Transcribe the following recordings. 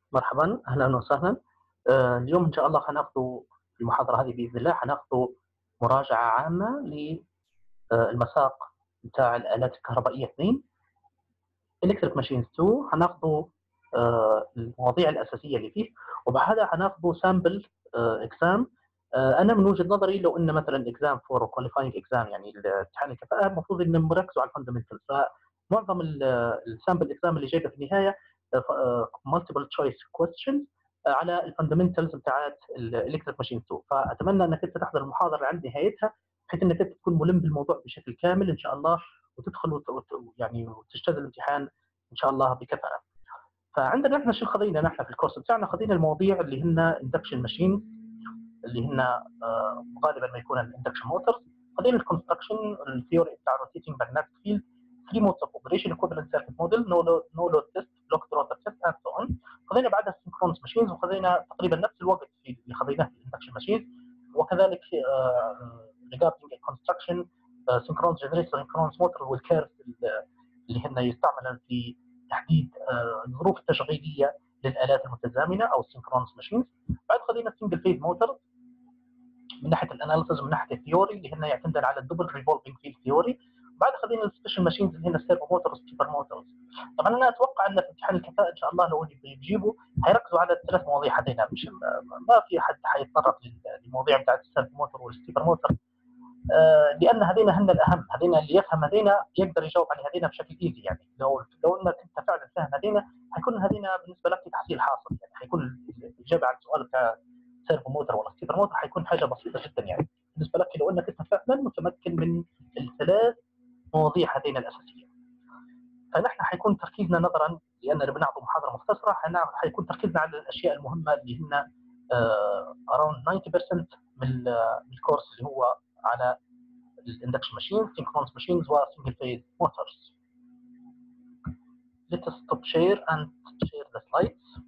مرحبًا، أهلًا وسهلًا. اليوم إن شاء الله حناخدوا في المحاضرة هذه بإذن الله حناخدوا مراجعة عامة المساق بتاع الآلات الكهربائية 2 electric machines 2 حناخدوا المواضيع الأساسية اللي فيه، وبعدها حناخدوا sample exam. أنا من وجهة نظري لو إن مثلًا exam for qualifying exam يعني امتحان الكفاءة المفروض إنهم يركزوا على الfundamentals، فمعظم الsample exam اللي جايبه في النهاية multiple choice questions على الفاندمنتالز بتاعت الالكتريك ماشين 2. فاتمنى انك انت تحضر المحاضره لعند نهايتها بحيث انك انت تكون ملم بالموضوع بشكل كامل ان شاء الله، وتدخل يعني وتجتاز الامتحان ان شاء الله بكفاءه. فعندنا احنا شو خذينا نحن في الكورس بتاعنا؟ خذينا المواضيع اللي هن اندكشن ماشين، اللي هن غالبا ما يكون الاندكشن موتورز. خذينا الكونستراكشن، الثيوري بتاع الروتيتنج ماجنتيك فيلد، 3 modes of operation, equivalent circuit model, no load test, blocked rotor test and so on. خذينا بعدها synchronous machines، وخذينا تقريبا نفس الوقت اللي خذيناه في الاندكشن ماشين. وكذلك regarding construction synchronous generator, synchronous motor والكيرف اللي هن يستعملن في تحديد الظروف التشغيليه للالات المتزامنه او السynchronous machines. بعد خذينا single phase motor من ناحيه الاناليسز ومن ناحيه الثيوري اللي هن يعتمدن على الدبل ريفولفنج فيلد ثيوري. بعد خذينا السبيشال ماشينز اللي هن السيرفو موتور والسوبر موتورز. طبعا انا اتوقع ان في امتحان الكفاءه ان شاء الله لو بيجيبوا حيركزوا على الثلاث مواضيع هذين، مش ما في حد حيتطرق للمواضيع بتاعت السيرفو موتور والسوبر موتور، لان هذين هن الاهم. هذين اللي يفهم هذين يقدر يجاوب على هذين بشكل ايزي. يعني لو انك انت فعلا فاهم هذين حيكون هذين بالنسبه لك تحصيل حاصل، يعني حيكون الاجابه على السؤال بتاع سيرفو موتور ولا سوبر موتور حيكون حاجه بسيطه جدا يعني بالنسبه لك لو انك انت فعلا متمكن من الثلاث مواضيع هذين الاساسيه. فنحن حيكون تركيزنا نظرا لاننا بنعطي محاضره مختصره، حيكون تركيزنا على الاشياء المهمه اللي هن around 90% من الكورس اللي هو على الاندكشن ماشين، synchronous machines وسنجل فيز موتورز. Let us stop share and share the slides.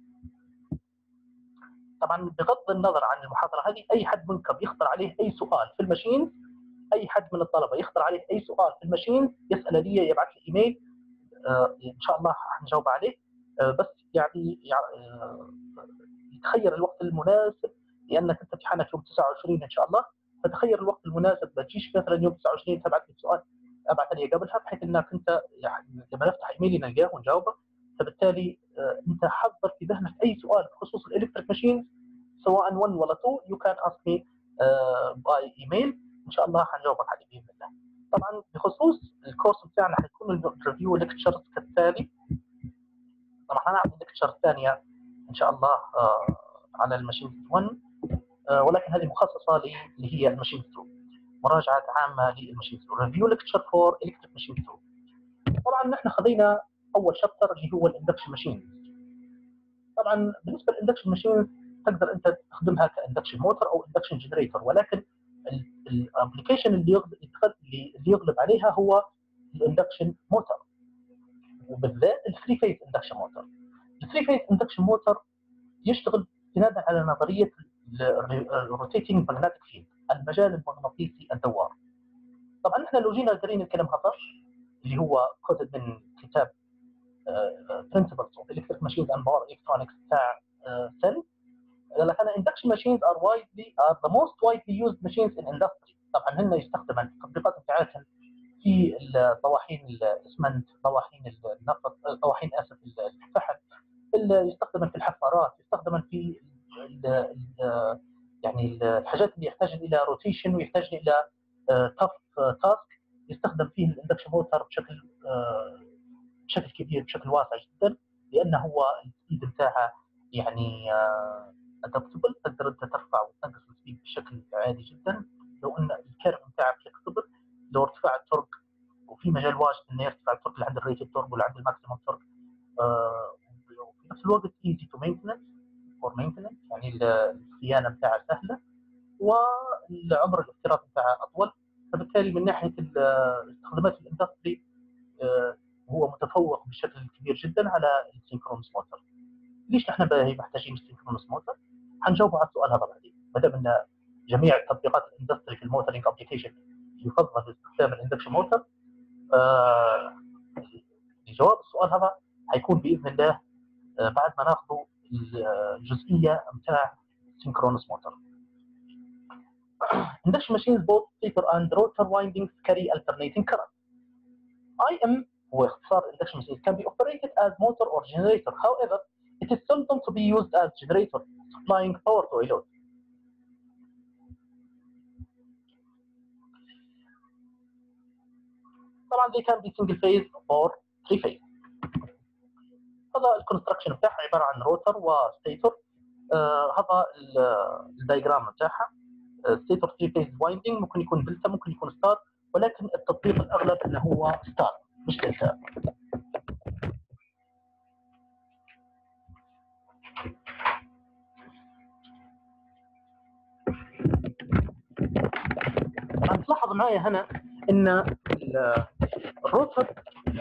طبعا بغض النظر عن المحاضره هذه، اي حد منكم يخطر عليه اي سؤال في الماشين، اي حد من الطلبه يخطر عليه اي سؤال في الماشين يسال لي، يبعث لي ايميل، ان شاء الله حنجاوب عليه. بس يعني يتخير الوقت المناسب، لانك انت امتحانك يوم 29 ان شاء الله، فتخير الوقت المناسب. ما تجيش مثلا يوم 29 تبعث لي سؤال ابعث لي قبلها، بحيث انك انت يعني لما نفتح ايميلي نلقاه ونجاوبه. فبالتالي انت حضر في ذهنك اي سؤال بخصوص الالكتريك ماشين سواء 1 ولا 2، you can ask me by email، ان شاء الله حنجاوبك عليه باذن الله. طبعا بخصوص الكورس بتاعنا حيكون الريفيو ليكتشرز كالتالي. طبعا هنعمل ليكتشر ثانيه ان شاء الله على الماشين 1، ولكن هذه مخصصه اللي هي الماشين 2، مراجعه عامه للماشين 2، ريفيو ليكتشر فور الكتريك ماشين 2. طبعا نحن خذينا اول شابتر اللي هو الاندكشن ماشين. طبعا بالنسبه للاندكشن ماشين تقدر انت تستخدمها كاندكشن موتور او اندكشن جنريتور، ولكن الابلكيشن اللي يغلب عليها هو الاندكشن موتور، وبالذات الثري فيز اندكشن موتور. الثري فيز اندكشن موتور يشتغل استنادا على نظريه الروتيتنج ماجنتيك فيلد، المجال المغناطيسي الدوار. طبعا احنا لو جينا قرينا الكلام هذا اللي هو كتب من كتاب Principles of Electric Machines and Power Electronics بتاع سن، لكن induction machines are the most widely used machines in industry. طبعا هن يستخدمن التطبيقات بتاعتهم في طواحين الاسمنت، طواحين النفط، طواحين اسف الفحم، يستخدمن في الحفارات، يستخدمن في يعني الحاجات اللي يحتاج الى روتيشن ويحتاج الى تف تاسك، يستخدم فيه الاندكشن موتور بشكل كبير، بشكل واسع جدا، لانه هو السبيد بتاعها يعني ادابتبل، تقدر انت ترفع وتنقص السبيد بشكل عادي جدا. لو ان الكيرف بتاعها فلكسبل، لو ارتفاع التورك، وفي مجال واجد انه يرتفع التورك لعند الريتد تورك ولعند الماكسيمم تورك، وفي نفس الوقت easy to maintenance for maintenance، يعني الصيانه بتاعها سهله والعمر الافتراضي بتاعها اطول. فبالتالي من ناحيه استخدامات الاندستري هو متفوق بشكل كبير جدا على السينكرونس موتور. ليش نحن محتاجين السينكرونس موتور؟ حنجاوب على السؤال هذا بعدين. ما دام ان جميع تطبيقات الاندستري في الموتورنج ابلكيشن يفضل استخدام الاندكشن موتور، لجواب السؤال هذا حيكون باذن الله بعد ما ناخذ الجزئيه نتاع synchronous motor. Induction machines both stator and rotor windings carry alternating current. IM هو اختصار induction machines can be operated as motor or generator. However, it is seldom to be used as generator, supplying power to a load. طبعا they can be single phase or three phase. هذا الكونستراكشن بتاعها عباره عن روتر وستيتور. هذا الدايجرام بتاعها. ستيتور 3 فيز وايندنج، ممكن يكون دلتا ممكن يكون ستار، ولكن التطبيق الاغلب انه هو ستار مش دلتا. هتلاحظ معايا هنا ان الروتر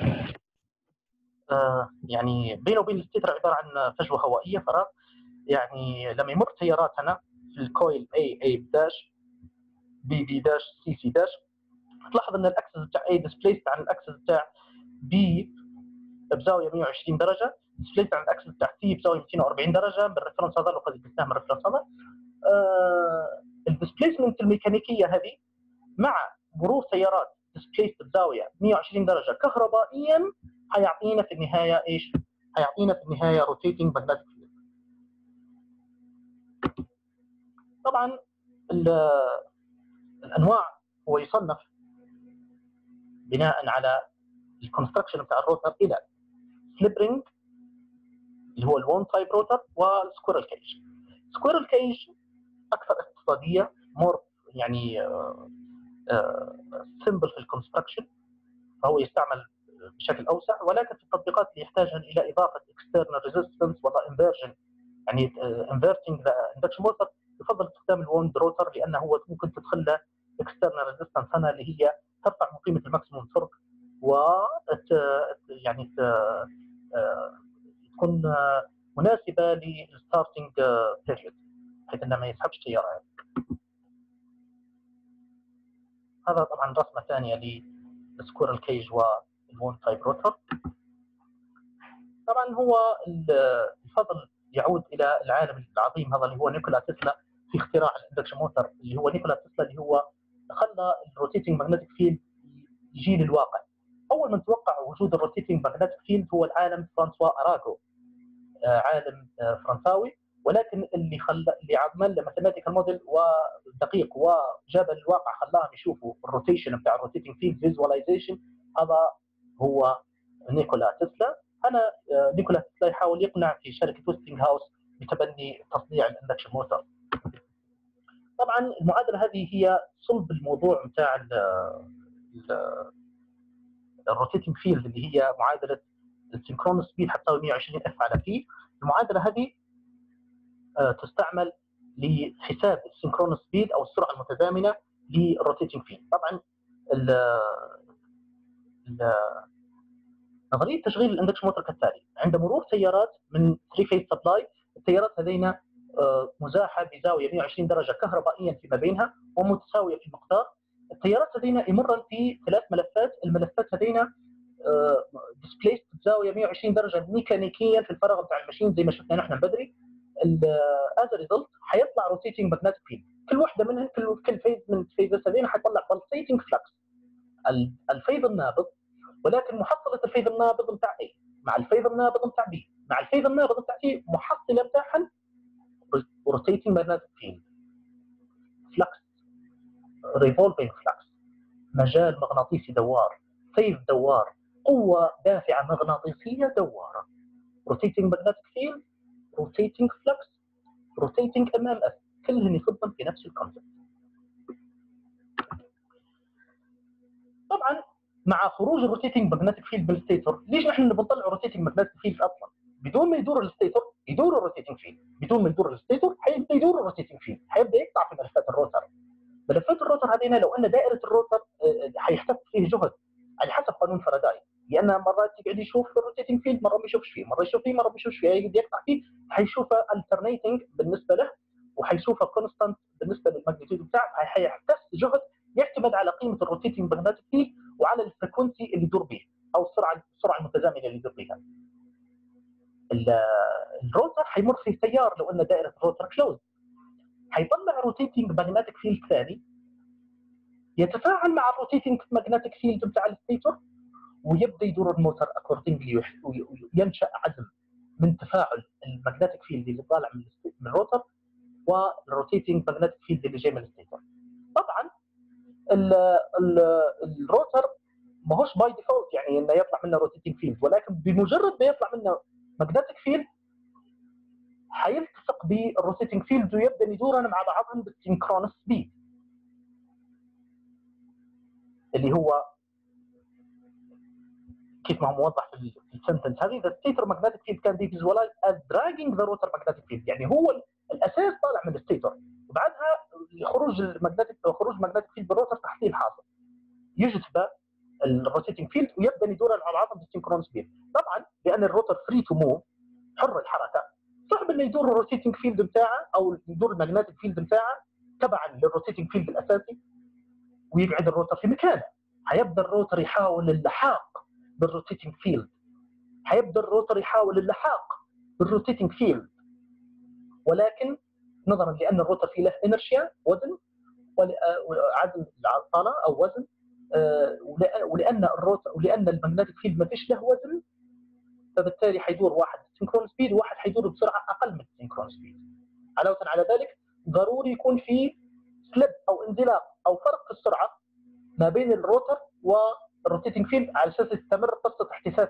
يعني بينه وبين الستيتر عباره عن فجوه هوائيه، فراغ. يعني لما يمر تيارات هنا في الكويل A داش B داش C داش، تلاحظ ان الاكسس بتاع A ديسبليست عن الاكسس بتاع B بزاويه 120 درجه، ديسبليست عن الاكسس بتاع C بزاويه 240 درجه بالريفرنس هذا، لو قد قلناه من الريفرنس هذا. الديسبليسمنت الميكانيكيه هذه مع مرور تيارات ديسبليست بزاويه 120 درجه كهربائيا حيعطينا في النهايه ايش؟ حيعطينا في النهايه روتيتنج ماجنتيك فيلد. طبعا الانواع هو يصنف بناء على الكونستراكشن بتاع الروتر الى سليب رينج اللي هو الوون تايب روتر، والسكويرل كيج. سكويرل كيج اكثر اقتصاديه، مور يعني سمبل في الكونستراكشن، فهو يستعمل بشكل اوسع، ولكن في التطبيقات اللي يحتاج الى اضافه اكسترنال ريزيستنس ولا انفيرجن، يعني انفيرتنج ذا اندكشن موتور، يفضل استخدام الووند روتر، لانه هو ممكن تدخل له اكسترنال ريزيستنس هنا اللي هي ترفع من قيمه الماكسيموم تورك، و يعني تكون مناسبه للستارتنج بيريود بحيث انه ما يسحبش تيارات. هذا طبعا رسمه ثانيه للسكويرل كيج والوون تايب روتر. طبعا هو الفضل يعود الى العالم العظيم هذا اللي هو نيكولا تسلا في اختراع الاندكشن موتر، اللي هو نيكولا تسلا اللي هو خلى الروتيتنج ماجنتيك فيلد يجي للواقع. اول من توقع وجود الروتيتنج ماجنتيك فيلد هو العالم فرانسوا اراغو، عالم فرنساوي، ولكن اللي عمل ماثيماتيكال موديل ودقيق وجاب الواقع خلاهم يشوفوا الروتيشن بتاع الروتيتنج فيلد فيزواليزيشن، هذا هو نيكولا تسلا. انا نيكولا تسلا يحاول يقنع في شركه ويستنج هاوس بتبني تصنيع الاندكشن موتور. طبعا المعادله هذه هي صلب الموضوع بتاع الروتيتنج فيلد، اللي هي معادله السينكرونس سبيد حتساوي 120 اف على بي. المعادله هذه تستعمل لحساب السينكرونس سبيد او السرعه المتزامنه للروتيتنج فيلد. طبعا نظريه تشغيل الاندكشن موتور كالتالي: عند مرور تيارات من 3 فيز سبلاي، التيارات هذين مزاحه بزاويه 120 درجه كهربائيا فيما بينها ومتساويه في المقدار. التيارات هذين يمرن في 3 ملفات، الملفات هذين ديسبليست بزاويه 120 درجه ميكانيكيا في الفراغ بتاع الماشين زي ما شفنا نحن بدري. از ريزلت حيطلع روتيتنج ماجنتيك فيلد، كل واحده منهم كل فيز من الفيزات هذين حيطلع بلسيتنج فلكس الفيض النابض، ولكن محصله الفيض النابض بتاع A مع الفيض النابض بتاع B مع الفيض النابض بتاع C محصله بتاعهم روتيتنج ماجنتيك فيلد فلكس، ريفولفينج فلكس، مجال مغناطيسي دوار، فيض دوار، قوه دافعه مغناطيسيه دواره. روتيتنج ماجنتيك فيلد، روتيتنج فلكس، روتيتنج امام اف، كلهم يصبن في نفس الكونسبت. طبعا مع خروج الروتيتنج ماجنتيك فيلد بالستيتور، ليش نحن بنطلع روتيتنج ماجنتيك فيلد اصلا؟ بدون ما يدور الستيتور يدور الروتيتنج فيلد، بدون ما يدور الستيتور حيبدا يدور الروتيتنج فيلد، حيبدا يقطع في ملفات الروتر. ملفات الروتر هذين لو ان دائره الروتر حيحتف فيه جهد على حسب قانون فاراداي، لان مرات يقعد يشوف الروتيتنج فيلد، مره ما يشوفش فيه، مره يشوف فيه، مره ما يشوفش فيه، يقعد يقطع فيه، حيشوفه الترنيتنج بالنسبه له وحيشوفه كونستانت بالنسبه للماجنتيود بتاعه، حيحتف جهد يعتمد على قيمه الروتيتنج ماجنتيك فيلد وعلى الفريكونسي اللي يدور به او السرعه المتزامنه اللي يدور بها. الروتر حيمر فيه تيار لو ان دائره الروتر كلوز، حيطلع روتيتنج ماجنتيك فيلد ثاني يتفاعل مع الروتيتنج ماجنتيك فيلد بتاع الستيتور، ويبدا يدور الموتور اكوردنجلي وينشا عزم من تفاعل الماجنتيك فيلد اللي طالع من الروتر والروتيتنج ماجنتيك فيلد اللي جاي من الستيتور. طبعا الروتر ما هوش باي ديفولت يعني انه يطلع منه روتيتنج فيلد، ولكن بمجرد ما يطلع منه ماجنتيك فيلد حيلتصق بالروتيتنج فيلد ويبدا يدورن مع بعضهم بالسينكرونس سبيد، اللي هو كيف ما هو موضح في السنتنس هذه. the stator magnetic field can be visualized as dragging the rotor magnetic field، يعني هو الاساس طالع من الستيتور، وبعدها خروج ماجنتيك فيلد بالروتر تحصيل حاصل يجذب الروتيتنج فيلد ويبدا يدورن مع بعضهم بالسينكرونس سبيد. طبعا لان الروتر فري تو موف حر الحركه، صعب انه يدور الروتيتنج فيلد بتاعه او يدور الماجنتيك فيلد بتاعه تبعا للروتيتنج فيلد الاساسي ويقعد الروتر في مكانه. حيبدا الروتر يحاول اللحاق بالروتيتنج فيلد، بالروتيتنج فيلد، ولكن نظرا لان الروتر فيه له انرشيا وزن وعزم العطاله او وزن، ولان الماجنتيك فيلد ما فيش له وزن، فبالتالي حيدور واحد سينكرون سبيد وواحد حيدور بسرعه اقل من السينكرون سبيد. علاوه على ذلك ضروري يكون في سليب او انزلاق او فرق في السرعه ما بين الروتر والروتيتنج فيلد على اساس تستمر قصه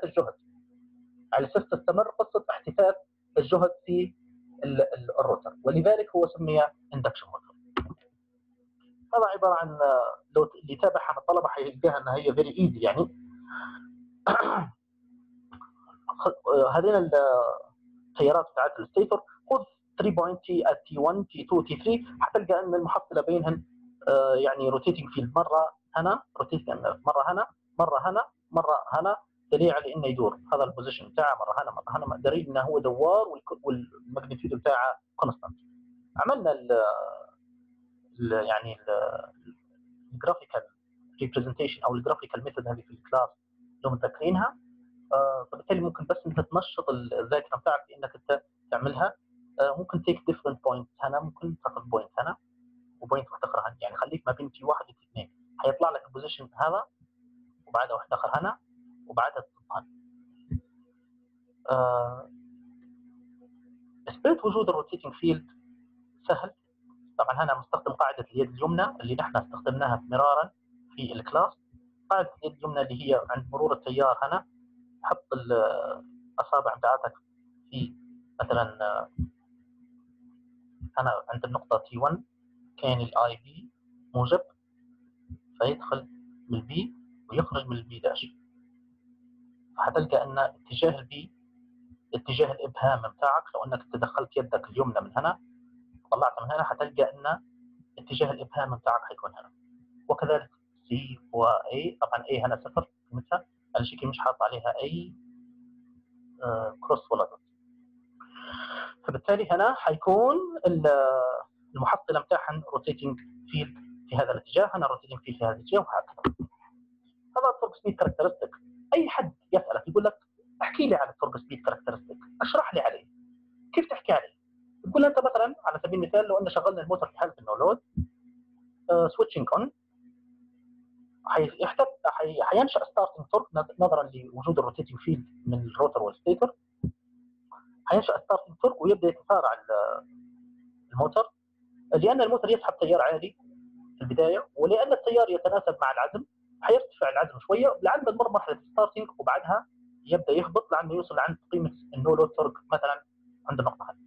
احتساس الجهد في الروتر، ولذلك هو سمي اندكشن موتور. هذا عباره عن لو اللي يتابع عن الطلبه حيلقاها انها هي فيري ايزي يعني. هذين التيارات بتاعت الستيتور خذ 3 بوينت تي تي 1 تي 2 تي 3 حتلقى ان المحصله بينهن يعني روتيتنج فيلد مره هنا روتيتنج مره هنا دليل على انه يدور. هذا البوزيشن بتاعه مره هنا دليل انه هو دوار والماجنتيود بتاعه كونستانت. عملنا يعني الجرافيكال ريبريزنتيشن او الجرافيكال ميثود هذه في الكلاس لو متذكرينها، فبالتالي ممكن بس انت تنشط الذاكره بتاعك بانك انت تعملها. ممكن تيك ديفرنت بوينت هنا، ممكن تاخذ بوينت هنا وبوينت واحده اخرى هنا، يعني خليك ما بين تي 1 وتي 2 حيطلع لك البوزيشن هذا وبعدها واحده اخرى هنا وبعدها تطلع. اثبات وجود الروتيتنج فيلد سهل. طبعا هنا مستخدم قاعده اليد اليمنى اللي نحن استخدمناها مرارا في الكلاس. قاعده اليد اليمنى اللي هي عند مرور التيار هنا حط الاصابع بتاعتك في مثلا هنا عند النقطه تي 1 كان الاي بي موجب، فيدخل من البي ويخرج من البي داش، فحتلقى ان اتجاه البي اتجاه الابهام بتاعك. لو انك تدخلت يدك اليمنى من هنا طلعت من هنا حتلقى ان اتجاه الابهام بتاعك حيكون هنا، وكذلك سي واي. طبعا اي هنا صفر قيمتها، الشيء مش حاط عليها اي كروس ولا دوت، فبالتالي هنا حيكون المحصله بتاعها روتيتنج فيلد في هذا الاتجاه، هنا روتيتنج فيلد في هذا الاتجاه، وهكذا. هذا التورك سبيد كاركترستيك. اي حد يسالك يقول لك احكي لي عن التورك سبيد كاركترستيك، اشرح لي عليه. كيف تحكي عليه؟ تقول انت مثلا على سبيل المثال لو ان شغلنا الموتور في حاله انه لود سويتشنج اون، حينشا ستارتنج تورك نظرا لوجود الروتيتنج فيلد من الروتر والستيتور. حينشا ستارتنج تورك ويبدا يتسارع الموتور، لان الموتور يسحب تيار عالي في البدايه، ولان التيار يتناسب مع العزم حيرتفع العزم شويه لعند تمر مرحله ستارتنج، وبعدها يبدا يهبط لعند يوصل عند قيمه النو لود تورك مثلا عند النقطه هذه.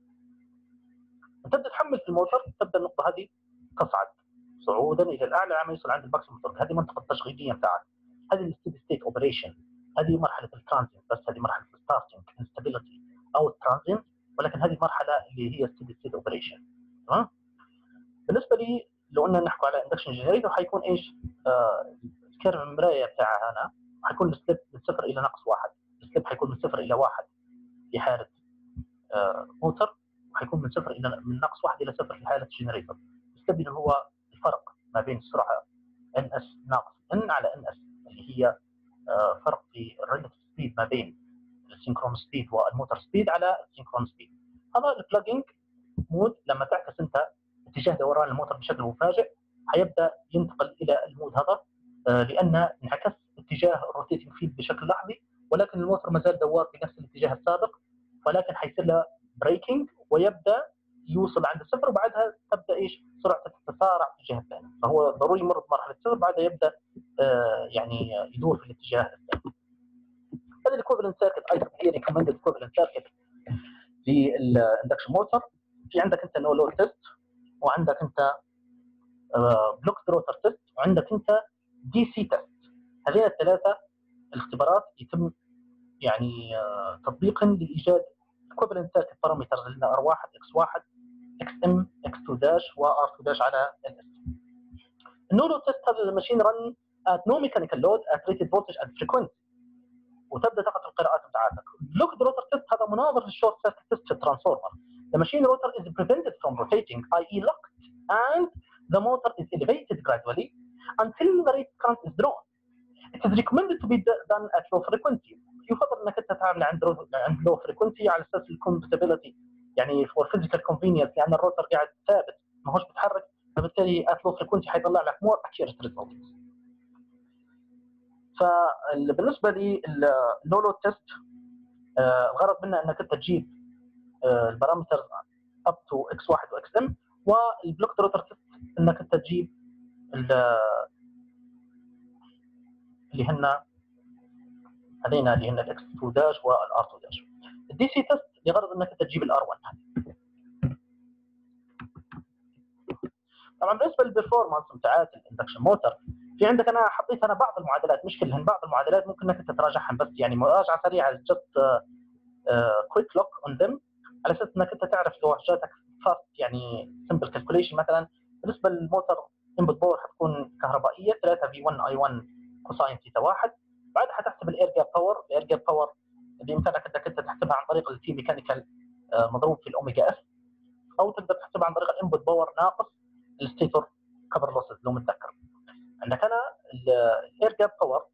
تبدا تحمل في الموتور، تبدا النقطه هذه تصعد صعودا الى الاعلى لما يوصل عند الماكسيموم تورك. هذه المنطقه التشغيليه بتاعك، هذه الستيدي ستيت اوبريشن، هذه مرحله الترانزيت. بس هذه مرحله الستارتنج انستابيليتي او الترانزيت، ولكن هذه مرحله اللي هي ستيدي ستيت اوبريشن. تمام. بالنسبه لي لو قلنا نحكي على اندكشن جنريتور حيكون ايش؟ الكيرف المرايه بتاعها هنا حيكون السليب من 0 الى -1. السليب حيكون من 0 الى 1 في حاله موتر، وحيكون من 0 الى من -1 الى 0 في حاله جنريتور. السليب اللي هو الفرق ما بين السرعه ان اس ناقص ان على ان اس، اللي هي فرق في الريلاتيف سبيد ما بين السينكرون سبيد والموتور سبيد على السينكرون سبيد. هذا البلاجنج مود لما تعكس انت اتجاه دوران الموتور بشكل مفاجئ حيبدا ينتقل الى المود هذا لان انعكس اتجاه الروتيتنج فيلد بشكل لحظي، ولكن الموتور ما زال دوار بنفس الاتجاه السابق، ولكن حيصير له بريكنج ويبدا يوصل عند الصفر، وبعدها تبدا سرعته تتسارع في الجهه الثانيه، فهو ضروري يمر بمرحله صفر بعدها يبدا يعني يدور في الاتجاه الثاني. هذا الايكوفالنت سيركت ايضا هي ريكومندد ايكوفالنت سيركت للاندكشن موتور. في عندك انت نو لود تيست، وعندك انت بلوك روتر تيست، وعندك انت دي سي تيست. هذين الثلاثه الاختبارات يتم يعني تطبيقا لايجاد equivalent circuit parameters اللي R1 X1 XM X2 داش وR2 داش على LS. النو لود تيست هذا الماشين رن at no mechanical load at rated voltage and frequency، وتبدا تاخذ القراءات بتاعتك. بلوك روتر تيست هذا مناظر للشورت سيركت تيست في الترانسفورمر. The machine rotor is prevented from rotating, i.e. locked, and the motor is elevated gradually until the rate current is drawn. It is recommended to be done at low frequency. يفضل انك انت تعمل عند low frequency على اساس الكومباتيبلتي، يعني for physical convenience، لان الروتر قاعد ثابت ما هوش بيتحرك، فبالتالي at low frequency حيطلع لك more accurate results. فبالنسبه للو لود تيست الغرض منه انك انت تجيب البارامتر up to x1 و xm، والبلوك روتر تيست انك انت تجيب اللي هن هذين اللي هن الاكس 2 داش والار 2 داش. الدي سي تيست لغرض انك انت تجيب الار 1. طبعا بالنسبه للبرفورمانس بتاعت الاندكشن موتور، في عندك انا حطيت بعض المعادلات، مش كلهن، بعض المعادلات ممكن انك تراجعهم، بس يعني مراجعه سريعه جست كويك لوك اون ذم، على اساس انك انت تعرف لو جاتك فاست يعني سمبل كالكوليشن. مثلا بالنسبه للموتور انبوت باور حتكون كهربائيه 3 في 1 اي 1 كوساين ثيتا 1. بعدها حتحسب الاير جاب باور. الاير جاب باور بامكانك انك انت تحسبها عن طريق التي ميكانيكال مضروب في الاوميجا اف، او تقدر تحسبها عن طريق الانبوت باور ناقص الستيتور كفر لوسز لو متذكر. عندك انا الاير جاب باور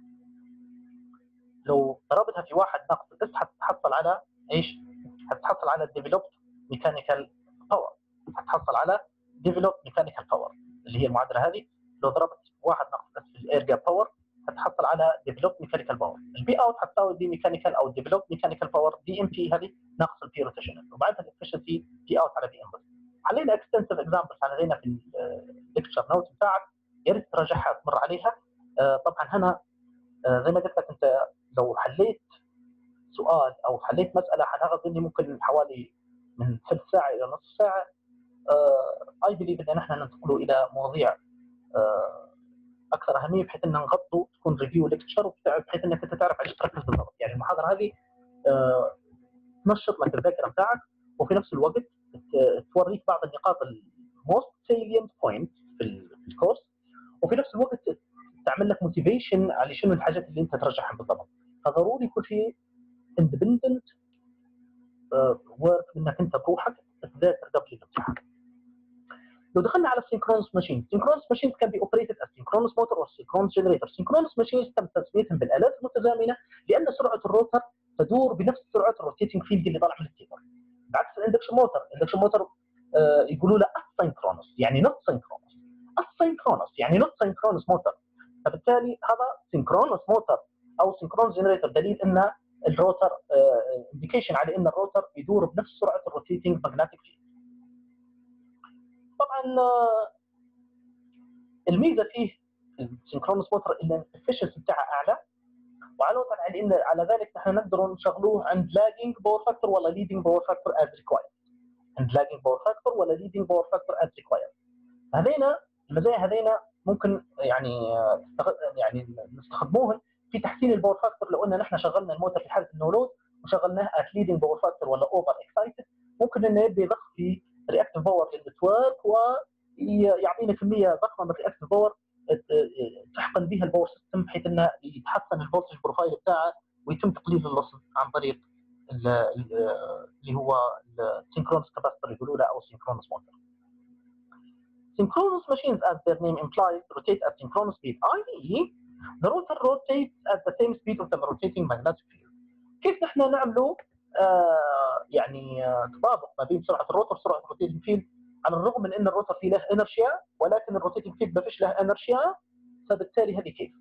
لو ضربتها في 1 ناقص الاس حتحصل على ايش؟ حتحصل على الديفلوبد ميكانيكال باور، حتحصل على ديفلوبد ميكانيكال باور اللي هي المعادله هذه. لو ضربت 1 ناقص الاس في الاير جاب باور حتحصل على ديفلوبد ميكانيكال باور. البي اوت حتساوي دي ميكانيكال او ديفلوبد ميكانيكال باور دي ام بي هذه ناقص البي روتيشنال، وبعدها الافشنسي بي اوت على بي ام بس. حلينا اكستنسيف اكزامبلز علينا في الليكتشر نوت بتاعك، يا ريت تراجعها تمر عليها. طبعا هنا زي ما قلت لك انت لو حليت سؤال او حليت مساله حتاخذ مني ممكن حوالي من ثلث ساعه الى نصف ساعه. اي بليف ان احنا ننتقل الى مواضيع اكثر اهميه، بحيث ان نغطوا تكون ريفيو ليكتشر، بحيث انك انت تعرف ايش تركز بالضبط. يعني المحاضره هذه تنشط لك الذاكره بتاعك، وفي نفس الوقت توريك بعض النقاط الموست سيلينت بوينت في الكورس، وفي نفس الوقت تعمل لك موتيفيشن على شنو الحاجات اللي انت ترجعها بالضبط. فضروري يكون في اندبندنت ورك انك انت بروحك تذاكر قبل الامتحان. لو دخلنا على السينكرونس ماشين، سينكرونس ماشين كان بي اوبريتد از سينكرونس موتور او سينكرونس جنريتور. سينكرونس ماشين تم تسميتهم بالالات المتزامنه لان سرعه الروتر تدور بنفس سرعه الروتيتنج فيلد اللي طالع من الستيتور، بعكس الاندكشن موتور. الاندكشن موتور يقولوا له اسينكرونس يعني نوت سينكرونس، اسينكرونس يعني نوت سينكرونس موتور. فبالتالي هذا سينكرونس موتور او سينكرونس جنريتور، دليل ان الروتر انديكيشن على ان الروتر يدور بنفس سرعه الروتيتنج ماجنتيك فيلد. طبعا الميزه فيه السينكرونس موتور ان الافشنسي بتاعها اعلى، وعلاوه على ذلك نحن نقدر نشغلوه عند لاجينج باور فاكتور ولا ليدنج باور فاكتور از ريكوايرد. عند لاجينج باور فاكتور ولا ليدنج باور فاكتور از ريكوايرد. هذينا المزايا هذينا ممكن يعني نستخدموهن في تحسين الباور فاكتور. لو ان نحن شغلنا الموتور في حاله النو لود وشغلناه ات ليدنج باور فاكتور ولا اوفر اكسايتد، ممكن انه يبدا يضخ في رياكتيف باور للنتورك ويعطينا كميه ضخمه من الرياكتيف باور تحقن بها الباور سيستم، بحيث انه يتحسن الفولتج بروفايل بتاعه ويتم تقليل اللص عن طريق اللي هو السينكرونس كاباستور يقولوا له او سينكرونس موتور. Synchronous machines, as their name implies, rotate at synchronous speed, i.e. the rotor rotates at the same speed of the rotating magnetic field. كيف نحن نعملوا يعني تطابق ما بين سرعه الروتر وسرعه الروتيتنج فيلد، على الرغم من ان الروتر فيه له انرشيا ولكن الروتيتنج فيلد ما فيش له انرشيا. فبالتالي هذه كيف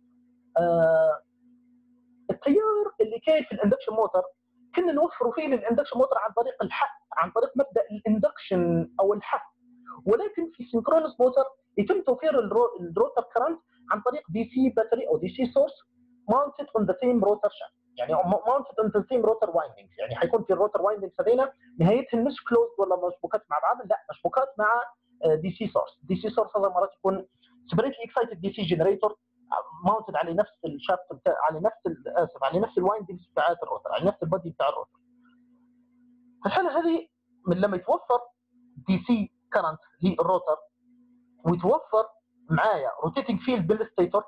التيار اللي كاين في الاندكشن موتور كنا نوفروا فيه للاندكشن موتور عن طريق الحث، عن طريق مبدا الاندكشن او الحث. ولكن في سينكرونس موتور يتم توفير الروتر كرنت عن طريق دي سي باتري او دي سي سورس mounted on the same rotor shaft، يعني mounted on the same rotor windings. يعني حيكون في الروتر وايندنجز هذينا نهايتهم مش كلوزد ولا مشبوكات مع بعض، لا مشبوكات مع دي سي سورس. دي سي سورس هذا مرات يكون سيبريتلي اكسايتد دي سي جنريتور ماونتد على نفس الشافت على نفس على نفس الوايندنجز بتاعت الروتر، على نفس البودي بتاع الروتر. في الحاله هذه من لما يتوفر دي سي كرنت للروتر ويتوفر معايا روتيتنج فيلد بالستيتور،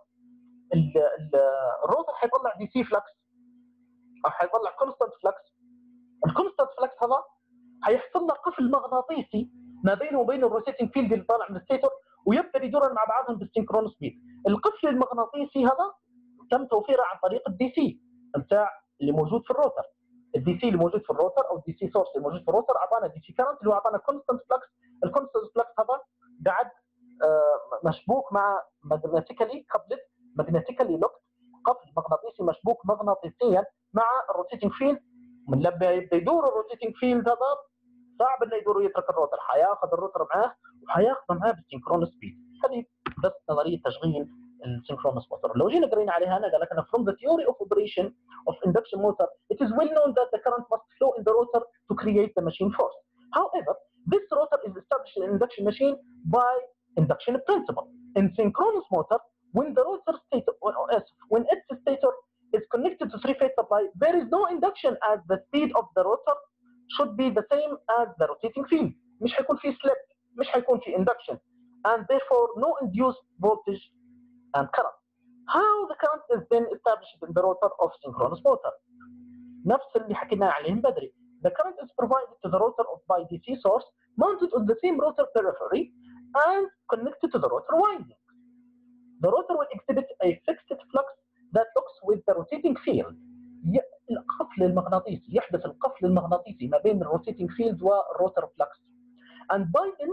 الروتر حيطلع دي سي فلكس او حيطلع كونستانت فلكس. الكونستانت فلكس هذا حيحصل له قفل مغناطيسي ما بينه وبين الروتيتنج فيلد اللي طالع من الستيتور، ويبدا يدورن مع بعضهم بالسينكرون سبيد. القفل المغناطيسي هذا تم توفيره عن طريق الدي سي بتاع اللي موجود في الروتر. الدي سي اللي موجود في الروتر او الدي سي سورس اللي موجود في الروتر اعطانا دي سي كارنت اللي هو اعطانا كونستانت فلكس. الكونستانت فلكس هذا قاعد مشبوك مع ماجنتيكالي كابلد، ماجنتيكالي لوك، قفل مغناطيسي مشبوك مغناطيسيا مع الروتيتنج فيلد. من لما يبدا يدور الروتيتنج فيلد هذا صعب انه يدور ويترك الروتر، حياخذ الروتر معاه وحياخذه معاه بالسينكرون سبيد. هذه بس نظريه تشغيل السينكرونس موتور. لو جينا قرينا عليها انا قال لك انا from the theory of operation of induction motor it is well known that the current must flow in the rotor to create the machine force. However, this rotor is established in an induction machine by induction principle. In synchronous motor, when the rotor stator when its stator is connected to three-phase supply, there is no induction as the speed of the rotor should be the same as the rotating field. مش حيكون في slip، مش حيكون في induction, and therefore no induced voltage and current. How the current is then established in the rotor of synchronous motor. نفس اللي حكينا عليهم بدري. The current is provided to the rotor by DC source mounted on the same rotor periphery and connected to the rotor winding. The rotor will exhibit a fixed flux that looks with the rotating field. القفل المغناطيسي، يحدث القفل المغناطيسي ما بين الروتيتنج فيلد والروتر فلكس. And by then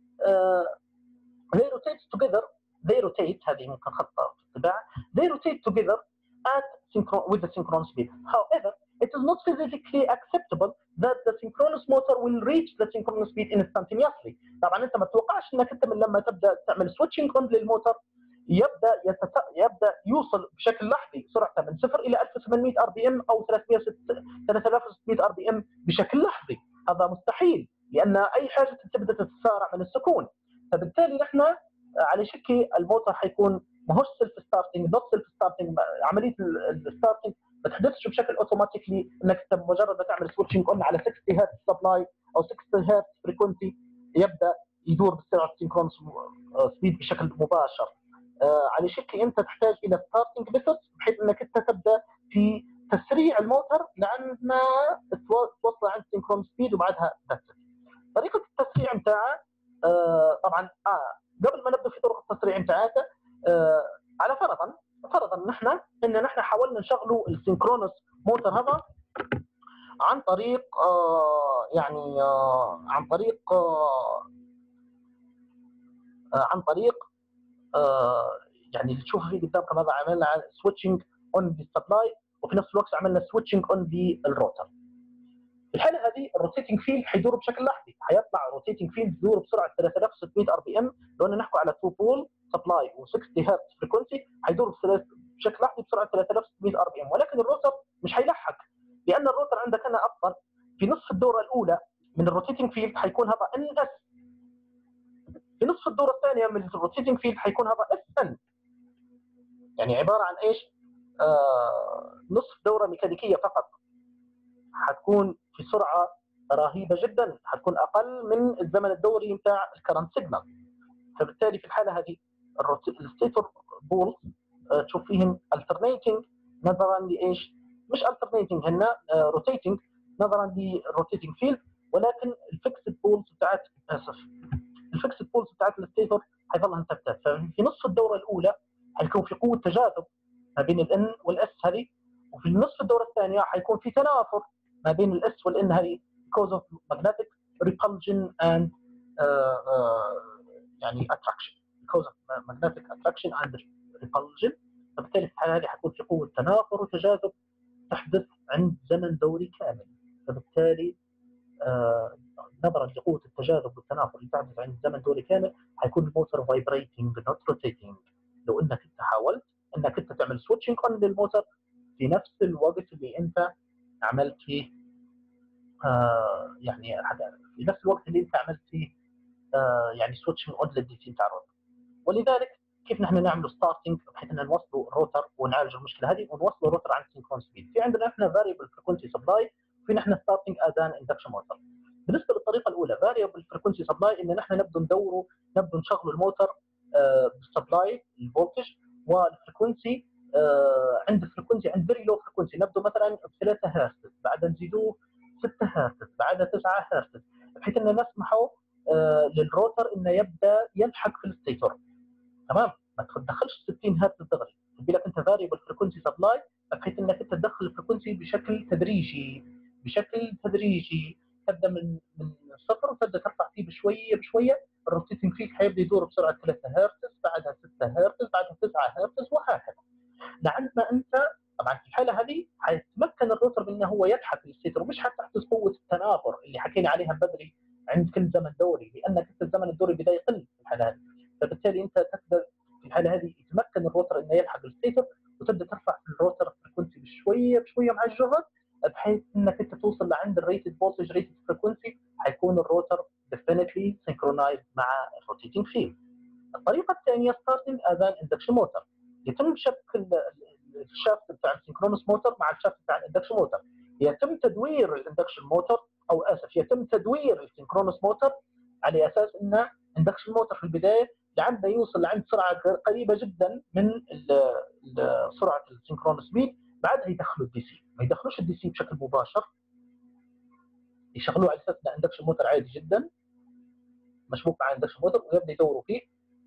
they rotate together. They rotate، هذه ممكن خطة في الطباعة. They rotate together with the synchronous speed. However, it is not physically acceptable that the synchronous motor will reach the synchronous speed instantaneously. طبعا انت ما تتوقعش انك انت من لما تبدا تعمل switching on للموتور يبدا يوصل بشكل لحظي سرعته من 0 الى 1800 ار بي ام او 3600 ار بي ام بشكل لحظي. هذا مستحيل، لان اي حاجه تبدا تتسارع من السكون. فبالتالي نحن على شكل الموتور حيكون ماهوش سيلف ستارتنج، نوت سيلف ستارتنج. عمليه الستارتنج ما تحدثش بشكل اوتوماتيكلي انك مجرد ما تعمل سويتشنج اون على 60 هرتز سبلاي او 60 هرتز فريكونسي يبدا يدور بسرعه سينكرونس سبيد بشكل مباشر. على شكل انت تحتاج الى ستارتنج ميثود بحيث انك انت تبدا في تسريع الموتور لعند ما توصل عند سينكرون سبيد وبعدها تسرع. طريقه التسريع نتاعها طبعا قبل ما نبدا في طرق التسريع نتاعها على فرضا نحن حاولنا نشغلوا السينكرونس موتور هذا عن طريق يعني اللي تشوفوا فيه قدامكم هذا عملنا سويتشنج اون بالسبلاي وفي نفس الوقت عملنا سويتشنج اون بالروتر. في الحاله هذه الروتيتنج فيلد حيدور بشكل لحظي، حيطلع روتيتنج فيلد يدور بسرعه 3600 ار بي ام. لو نحكوا على 2 بول سبلاي و60 هرتز فريكونسي حيدور بشكل لحظي بسرعه 3600 ار بي ام. ولكن الروتر مش حيلحق، لان الروتر عندك هنا اصلا في نصف الدوره الاولى من الروتيتنج فيلد حيكون هذا ان اس، في نصف الدوره الثانيه من الروتيتنج فيلد حيكون هذا اس ان. يعني عباره عن ايش؟ نصف دوره ميكانيكيه فقط، حتكون في سرعه رهيبه جدا، حتكون اقل من الزمن الدوري بتاع الكرنت سيجنال. فبالتالي في الحاله هذه الستيتور بولز تشوف فيهم alternating نظرا لايش؟ مش alternating هنا rotating نظرا للروتيتنج فيلد، ولكن الفيكسد بولز بتاعت الفيكسد بولز بتاعت الستيتور حيظلها ثابته. ففي نصف الدوره الاولى حيكون في قوه تجاذب ما بين الان والاس هذه، وفي نصف الدوره الثانيه حيكون في تنافر ما بين الاس والان، هذه because of magnetic repulsion and يعني attraction، because of magnetic attraction and repulsion. فبالتالي في الحاله هذه حيكون في قوه تنافر وتجاذب تحدث عند زمن دوري كامل. فبالتالي نظرا لقوه التجاذب والتنافر اللي تحدث عند زمن دوري كامل حيكون الموتور فايبريتنج نوت روتيتنج. لو انك انت حاولت انك انت تعمل سويتشنج اون للموتور في نفس الوقت اللي انت عملت فيه يعني في نفس الوقت اللي انت عملت فيه يعني سويتشنج اون للدي سي بتاع الروتر. ولذلك كيف نحن نعمل ستارتنج بحيث ان نوصلوا الروتر ونعالج المشكله هذه ونوصلوا الروتر عند سينكرون سبيد. في عندنا احنا فاريبل فريكونسي سبلاي، وفي نحن ستارتنج اذان اندكشن موتور. بالنسبه للطريقه الاولى فاريبل فريكونسي سبلاي، ان نحن نبدو نشغل الموتور بالسبلاي الفولتج والفريكونسي عند الفريكونسي عند فيري لو فريكونسي نبدو مثلا ب 3 هرتز، بعدها نزيدوه 6 هرتز، بعدها 9 هرتز، بحيث ان نسمحوا للروتر انه يبدا يلحق في الستيتور. تمام، ما تدخلش 60 هرتز دغري، تبي لك انت فاريبل فريكونسي سبلاي بحيث انك انت تدخل الفريكونسي بشكل تدريجي تبدا من الصفر وتبدا ترفع فيه بشويه بشويه. الروتيتنج فيك حيبدا يدور بسرعه 3 هرتز، بعدها 6 هرتز، بعدها 9 هرتز، وهكذا لعند ما انت. طبعا في الحاله هذه حيتمكن الروتر من انه هو يلحق الستيتور، ومش حتحدث قوه التنافر اللي حكينا عليها بدري عند كل زمن دوري، لانك الزمن الدوري بدا يقل في الحاله هذه. فبالتالي انت تقدر في الحاله هذه يتمكن الروتر انه يلحق الستيتور، وتبدا ترفع في الروتر فريكونسي بشويه بشويه مع الجهد، بحيث انك انت توصل لعند الريتد فولتج ريتد فريكونسي، حيكون الروتر ديفينتلي سينكرونايز مع الروتيتنج فيلد. الطريقه الثانيه ستارتنج اذان اندكشن موتور، يتم شبك الشافت بتاع السينكرونس موتور مع الشافت بتاع الاندكشن موتور. يتم تدوير الاندكشن موتور يتم تدوير السينكرونس موتور على اساس ان الاندكشن موتور في البدايه لعند يوصل لعند سرعه قريبه جدا من سرعه السينكرونس سبيد، بعدها يدخلوا الدي سي. ما يدخلوش الدي سي بشكل مباشر، يشغلوه على اساس ان اندكشن موتور عادي جدا مشبوك مع اندكشن موتور، ويبدا يدوروا فيه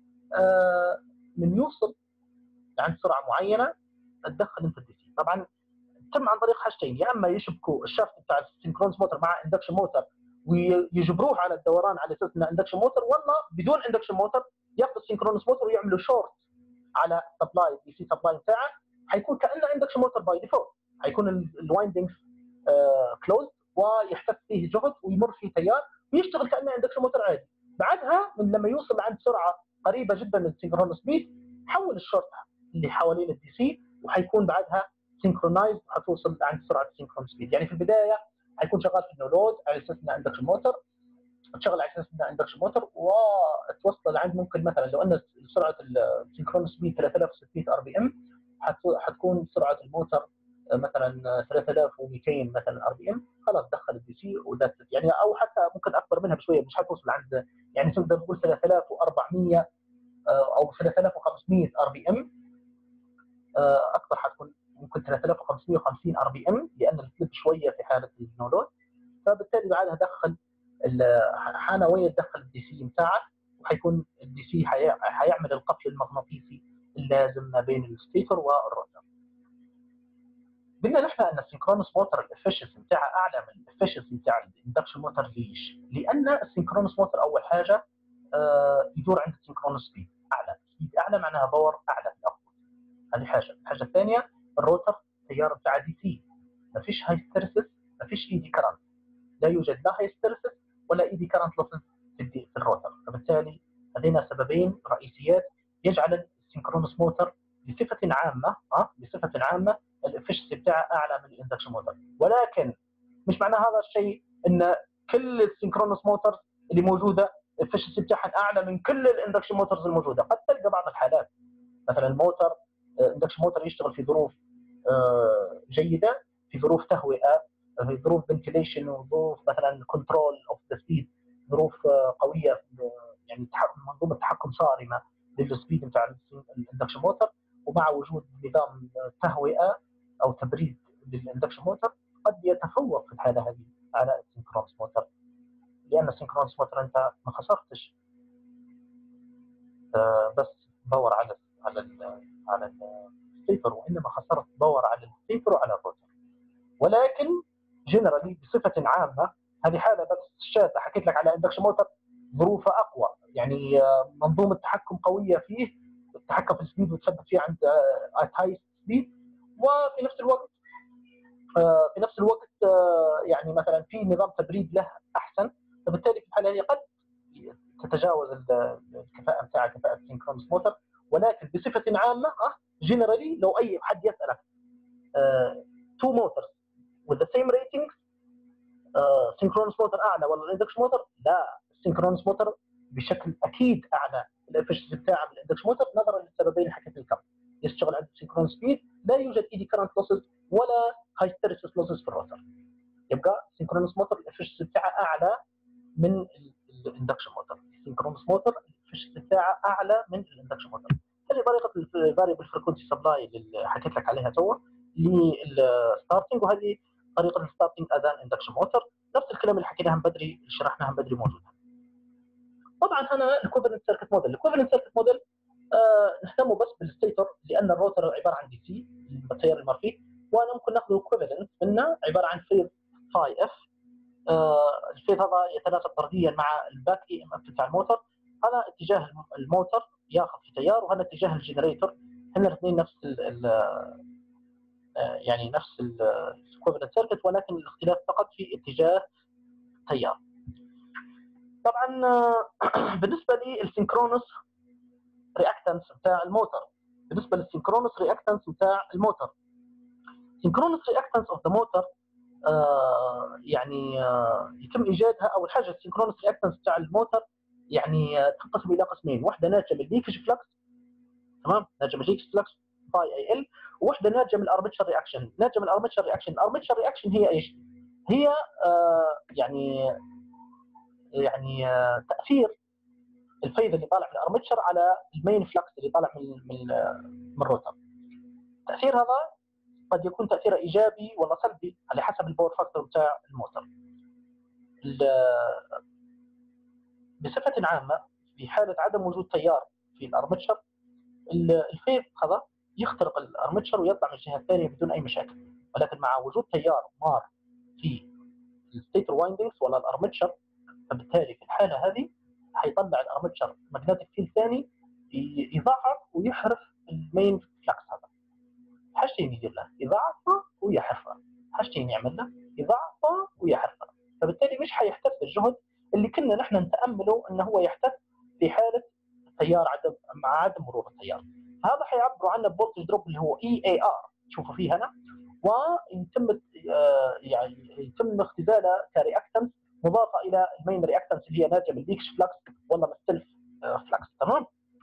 من يوصل عند سرعه معينه تدخل انت الدي سي. طبعا تم عن طريق حاجتين، يا اما يشبكوا الشافت بتاع السينكرونس موتور مع اندكشن موتور ويجبروه على الدوران على اساس انه اندكشن موتور، ولا بدون اندكشن موتور ياخذوا السينكرونس موتور ويعملوا شورت على سبلاي الدي سي سبلاي بتاعه، حيكون كانه اندكشن موتور باي ديفولت، حيكون الوايندنجز كلوز ويحتك فيه جهد ويمر فيه تيار ويشتغل كانه اندكشن موتور عادي. بعدها من لما يوصل عند سرعه قريبه جدا من السينكرونس سبيد حول الشورت اللي حوالين الدي سي، وحيكون بعدها سينكرونايز حتوصل عند سرعه السينكرون سبيد. يعني في البدايه حيكون شغال في النو لود على اساس انه اندكشن موتور، تشغل على اساس انه اندكشن موتور، وتوصل لعند ممكن مثلا لو ان سرعه السينكرون سبيد 3600 ار بي ام، حتكون سرعه الموتور مثلا 3200 مثلا ار بي ام، خلاص دخل الدي سي وذات يعني، او حتى ممكن اكبر منها بشويه، مش حتوصل عند يعني تقدر تقول 3400 او 3500 ار بي ام، اكثر حتكون ممكن 3550 ار بي ام لان الفليب شويه في حاله النولود. فبالتالي بعدها دخل حانويه تدخل الدي سي بتاعك، وحيكون الدي سي حيعمل القفل المغناطيسي اللازم ما بين الستيتور والروتر. قلنا نحن ان السينكرونس موتور الافشنسي بتاعها اعلى من الافشنسي بتاع الاندكشن موتور. ليش؟ لان السينكرونس موتور اول حاجه يدور عند السينكرونس سبيد اعلى، سبيد اعلى معناها باور اعلى في الاوتبوت. هذه حاجه. الحاجه الثانيه الروتر التيار بتاع دي سي، ما فيش هايستيرسيس، ما فيش اي دي كرنت، لا يوجد لا هايستيرسيس ولا اي دي كرنت لوسز في الروتر. فبالتالي هذين سببين رئيسيات يجعل السينكرونس موتور بصفه عامه الافشنسي بتاعه اعلى من الاندكشن موتور. ولكن مش معنى هذا الشيء ان كل السينكرونس موتورز اللي موجوده الافشنسي بتاعها اعلى من كل الاندكشن موتورز الموجوده. قد تلقى بعض الحالات مثلا الموتور اندكشن موتور يشتغل في ظروف جيده، في ظروف تهوئه، في ظروف فنتيليشن، وظروف مثلا كنترول اوف ذا سبيد، ظروف قويه يعني منظومه تحكم صارمه للسبيد بتاع الاندكشن موتور، ومع وجود نظام تهوئه او تبريد للاندكشن موتور قد يتفوق في الحاله هذه على السينكرونس موتور، لان السينكرونس موتور انت ما خسرتش بس باور على الستيتر، وانما خسرت باور على الستيتر وعلى الروتر. ولكن جنرالي بصفه عامه هذه حاله بس شاذه، حكيت لك على اندكشن موتور ظروفه اقوى، يعني منظومه تحكم قويه فيه، التحكم في السبيد وتثبت فيه عند هاي سبيد، وفي نفس الوقت يعني مثلا في نظام تبريد له احسن، فبالتالي في الحاله هذه قد تتجاوز الكفاءه بتاع كفاءه سينكرونس موتور. ولكن بصفه عامه جنرالي لو اي حد يسالك تو موتورز with the same ratings، سينكرونس موتور اعلى ولا الاندكشن موتور؟ لا، السينكرونس موتور بشكل اكيد اعلى الافشنسي بتاعه من الاندكشن موتور، نظرا للسببين اللي حكيت لكم. يشتغل عند سينكرونس سبيد، لا يوجد ايدي كرنت لوسز ولا هايستيريسيس لوسز في الروتر، يبقى سينكرونس موتور الافشنسي بتاعه اعلى من الاندكشن موتور. السينكرونس موتور الافشنسي بتاعه اعلى من الاندكشن موتور. هذه طريقه الفاريبل فريكونسي سبلاي اللي حكيت لك عليها تو للستارتنج، وهذه طريقه الستارتنج اذان اندكشن موتور. نفس الكلام اللي حكيناه من بدري، اللي شرحناه من بدري موجود. طبعا هنا الكوفالنت سيركت موديل، الكوفالنت سيركت موديل نهتم بس بالستيتر، لان الروتر عباره عن دي سي التيار المرفي، وانا ممكن ناخذ الكوفالنت منه عباره عن فيز فاي اف. الفيز هذا يتناسب طرديا مع الباك اي ام اف بتاع الموتور. هذا اتجاه الموتور ياخذ في تيار، وهذا اتجاه الجنريتور، هنا الاثنين نفس يعني نفس الكوفالنت سيركت، ولكن الاختلاف فقط في اتجاه التيار. طبعا بالنسبه للسينكرونس رياكتنس بتاع الموتور، بالنسبه للسينكرونس رياكتنس بتاع الموتور، سينكرونس رياكتنس اوف ذا موتور يعني يتم ايجادها. اول حاجه السينكرونس رياكتنس بتاع الموتور يعني تنقسم الى قسمين، واحده ناتجه من الليكج فلكس، تمام، ناتجه من الليكج فلكس باي اي ال، وواحده ناتجه من الارمتشر رياكشن. ناتجه من الارمتشر رياكشن، الارمتشر رياكشن هي ايش؟ هي يعني تاثير الفيض اللي طالع من الارمتشر على المين فلكس اللي طالع من الروتر. التاثير هذا قد يكون تاثيره ايجابي ولا سلبي على حسب الباور فاكتور بتاع الموتور. بصفه عامه في حاله عدم وجود تيار في الارمتشر، الفيض هذا يخترق الارمتشر ويطلع من الجهه الثانيه بدون اي مشاكل. ولكن مع وجود تيار مار في الستيتر وايندنجز ولا الارمتشر، فبالتالي في الحاله هذه حيطلع الارمتشر ماجنتيك فيلد ثاني يضعف ويحرف المين فلكس. هذا حاجتين يدير له، يضعفه ويحرفه، حاجتين يعمل له، يضعفه ويحرفه. فبالتالي مش حيحتف الجهد اللي كنا نحن نتامله انه هو يحتف في حاله التيار مع عدم مرور التيار. هذا حيعبروا عنه بفولتج دروب اللي هو اي اي ار، تشوفوا فيه هنا، ويتم يعني يتم اختزاله كرياكتنس مضافه الى المين رياكتنس اللي هي ناتجه من ليكش فلكس ولا من السلف فلكس. تمام،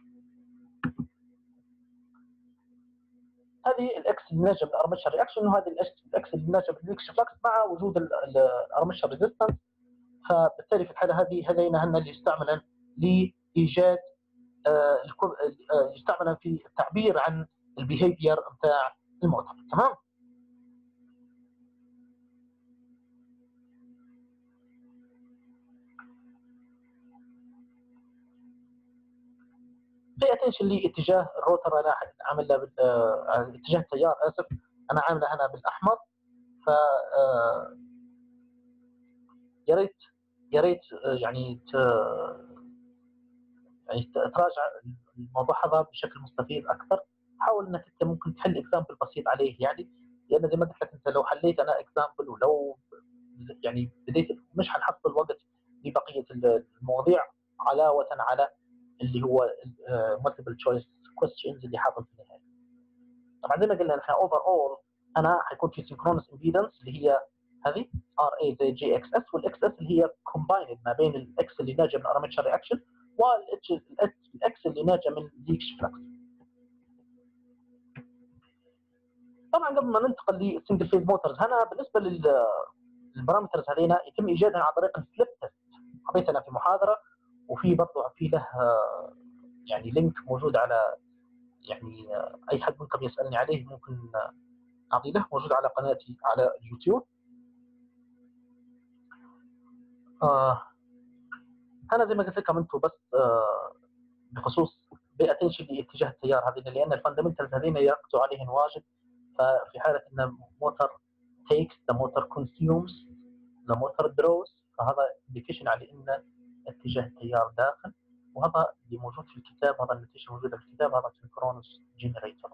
هذه الاكس اللي ناتجه من الارمتشر رياكشن، وهذه الاكس اللي ناتجه من الليكش فلكس مع وجود الارمتشر ريزيستنس. فبالتالي في الحاله هذه هذين هن اللي يستعملن لايجاد يستعملن في التعبير عن البيهيفير بتاع الموتور. تمام، في اتنشن لاتجاه الروتر، انا عامل له اتجاه التيار، اسف، انا عامله هنا بالاحمر. ف يا ريت يعني تراجع الموضوع هذا بشكل مستفيض اكثر. حاول انك انت ممكن تحل اكزامبل بسيط عليه، يعني لان زي ما قلت لك انت لو حليت انا اكزامبل ولو يعني بديت مش حنحصل وقت لبقيه المواضيع علاوه على اللي هو مالتيبل تشويس كويستشنز اللي حاطط في النهايه. طبعا زي ما قلنا نحن اوفر اول انا حيكون في سينكرونس امبيدنس اللي هي هذه ار اي زي جي اكس اس، والاكس اس اللي هي كومبايند ما بين الاكس اللي ناتجه من ارمتشر رياكشن والاكس اللي ناتجه من ليكش فلكس. طبعا قبل ما ننتقل للسنجل فيز موتورز، هنا بالنسبه للبارامترز هذينا يتم ايجادها عن طريق السليب تيست. حطيت انا في محاضره، وفي برضه في له يعني لينك موجود على يعني اي حد منكم يسالني عليه ممكن اعطي له، موجود على قناتي على اليوتيوب. انا زي ما قلت لكم انتم بس بخصوص باتنشن لاتجاه التيار هذين، لان الفاندمنتالز هذين يركزوا عليهن واجد. ففي حاله ان موتور takes the motor consumes the motor draws، فهذا انديكيشن على ان اتجاه التيار داخل. وهذا اللي موجود في الكتاب، هذا النتيجه موجوده في الكتاب، هذا سينكرونس جنريتور.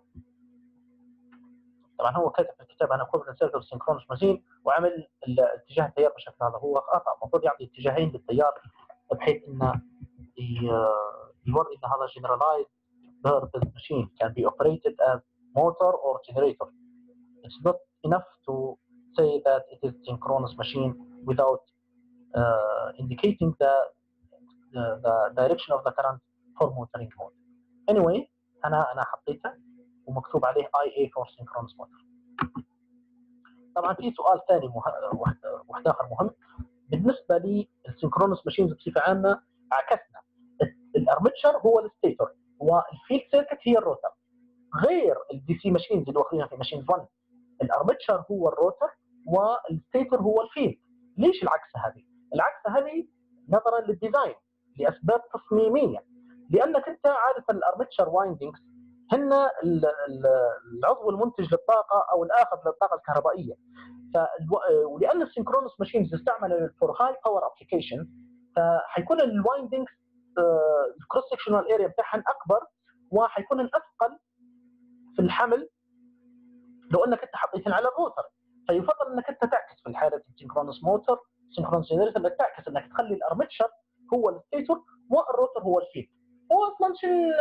طبعا هو كاتب في الكتاب انا كنت سيركل سينكرونس ماشين وعمل اتجاه التيار بالشكل هذا، هو خطا. المفروض يعطي اتجاهين للتيار بحيث انه يوري ان هذا generalized purpose machine can be operated as motor or generator. It's not enough to say that it is synchronous machine without indicating the direction of the current for motoring mode. Anyway انا حطيته ومكتوب عليه IA for synchronous motor. طبعا في سؤال ثاني واحد اخر مهم بالنسبه للسynchronous ماشينز بصفه عامه. عكسنا الارمتشر هو الستيتور والفيلد سيركت هي الروتر، غير الدي سي ماشينز اللي واخدينها في ماشين 1. الارمتشر هو الروتر والستيتور هو الفيلد. ليش العكسه هذه؟ العكسه هذه نظرا للديزاين لاسباب تصميميه، لانك انت عاده الارمتشر وايندنجز هن العضو المنتج للطاقه او الاخذ للطاقه الكهربائيه. ولان السينكرونس ماشينز يستعمل فور هاي باور ابلكيشن، فحيكون الوايندنجز الكروس سكشنال اريا بتاعها اكبر، وحيكون الاثقل في الحمل لو انك انت حطيتهم على الروتر. فيفضل انك انت تعكس في حاله السينكرونس موتور سينكرونس جنريتور، انك تعكس انك تخلي الارمتشر هو الستيتور والروتر هو الفيلد. هو اصلا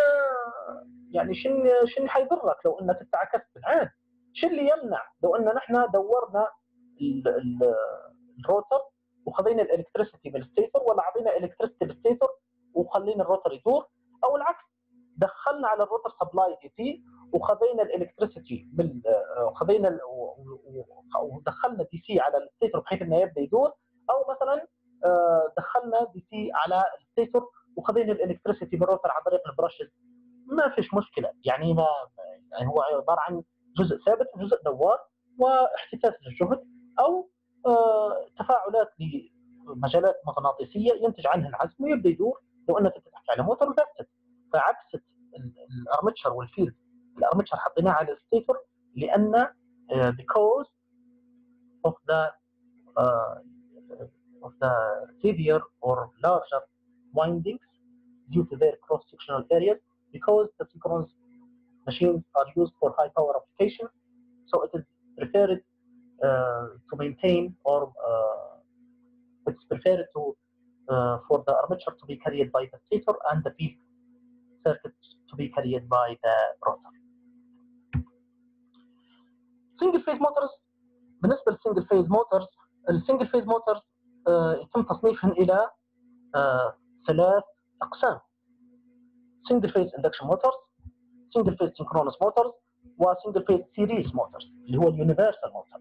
شن حيضرك لو انك انت عكست العاد؟ شو اللي يمنع لو ان نحن دورنا الروتر وخذينا الالكتريسيتي من الستيتور، ولا عطينا الكتريسيتي بالستيتور وخلينا الروتر يدور، او العكس دخلنا على الروتر سبلاي دي سي وخذينا الالكتريسيتي خذينا ودخلنا دي سي على الستيتور بحيث انه يبدا يدور، او مثلا دخلنا دي سي على الستيتور وخذينا الالكتريسيتي بالروتر عن طريق البرشز. ما فيش مشكله، يعني ما يعني هو عباره عن جزء ثابت وجزء دوار واحتكاك للجهد، او تفاعلات لمجالات مغناطيسيه ينتج عنها العزم ويبدا يدور لو انك تحكي على موتور وذاتت. فعكست الارمتشر والفيلد. الارمتشر حطيناه على الستيتور لان because of the heavier or larger windings due to their cross-sectional areas, because the synchronous machines are used for high power application, so it is preferred to maintain or it's preferred to for the armature to be carried by the stator and the field circuit to be carried by the rotor. Single phase motors. بالنسبة للسنجل فيز موتورز، السنجل فيز موتورز يتم تصنيفهم إلى 3 أقسام: سنجل فيز اندكشن موتورز، سنجل فيز سينكرونس موتورز، وسنجل فيز سيريز موتورز اللي هو اليونيفرسال موتور.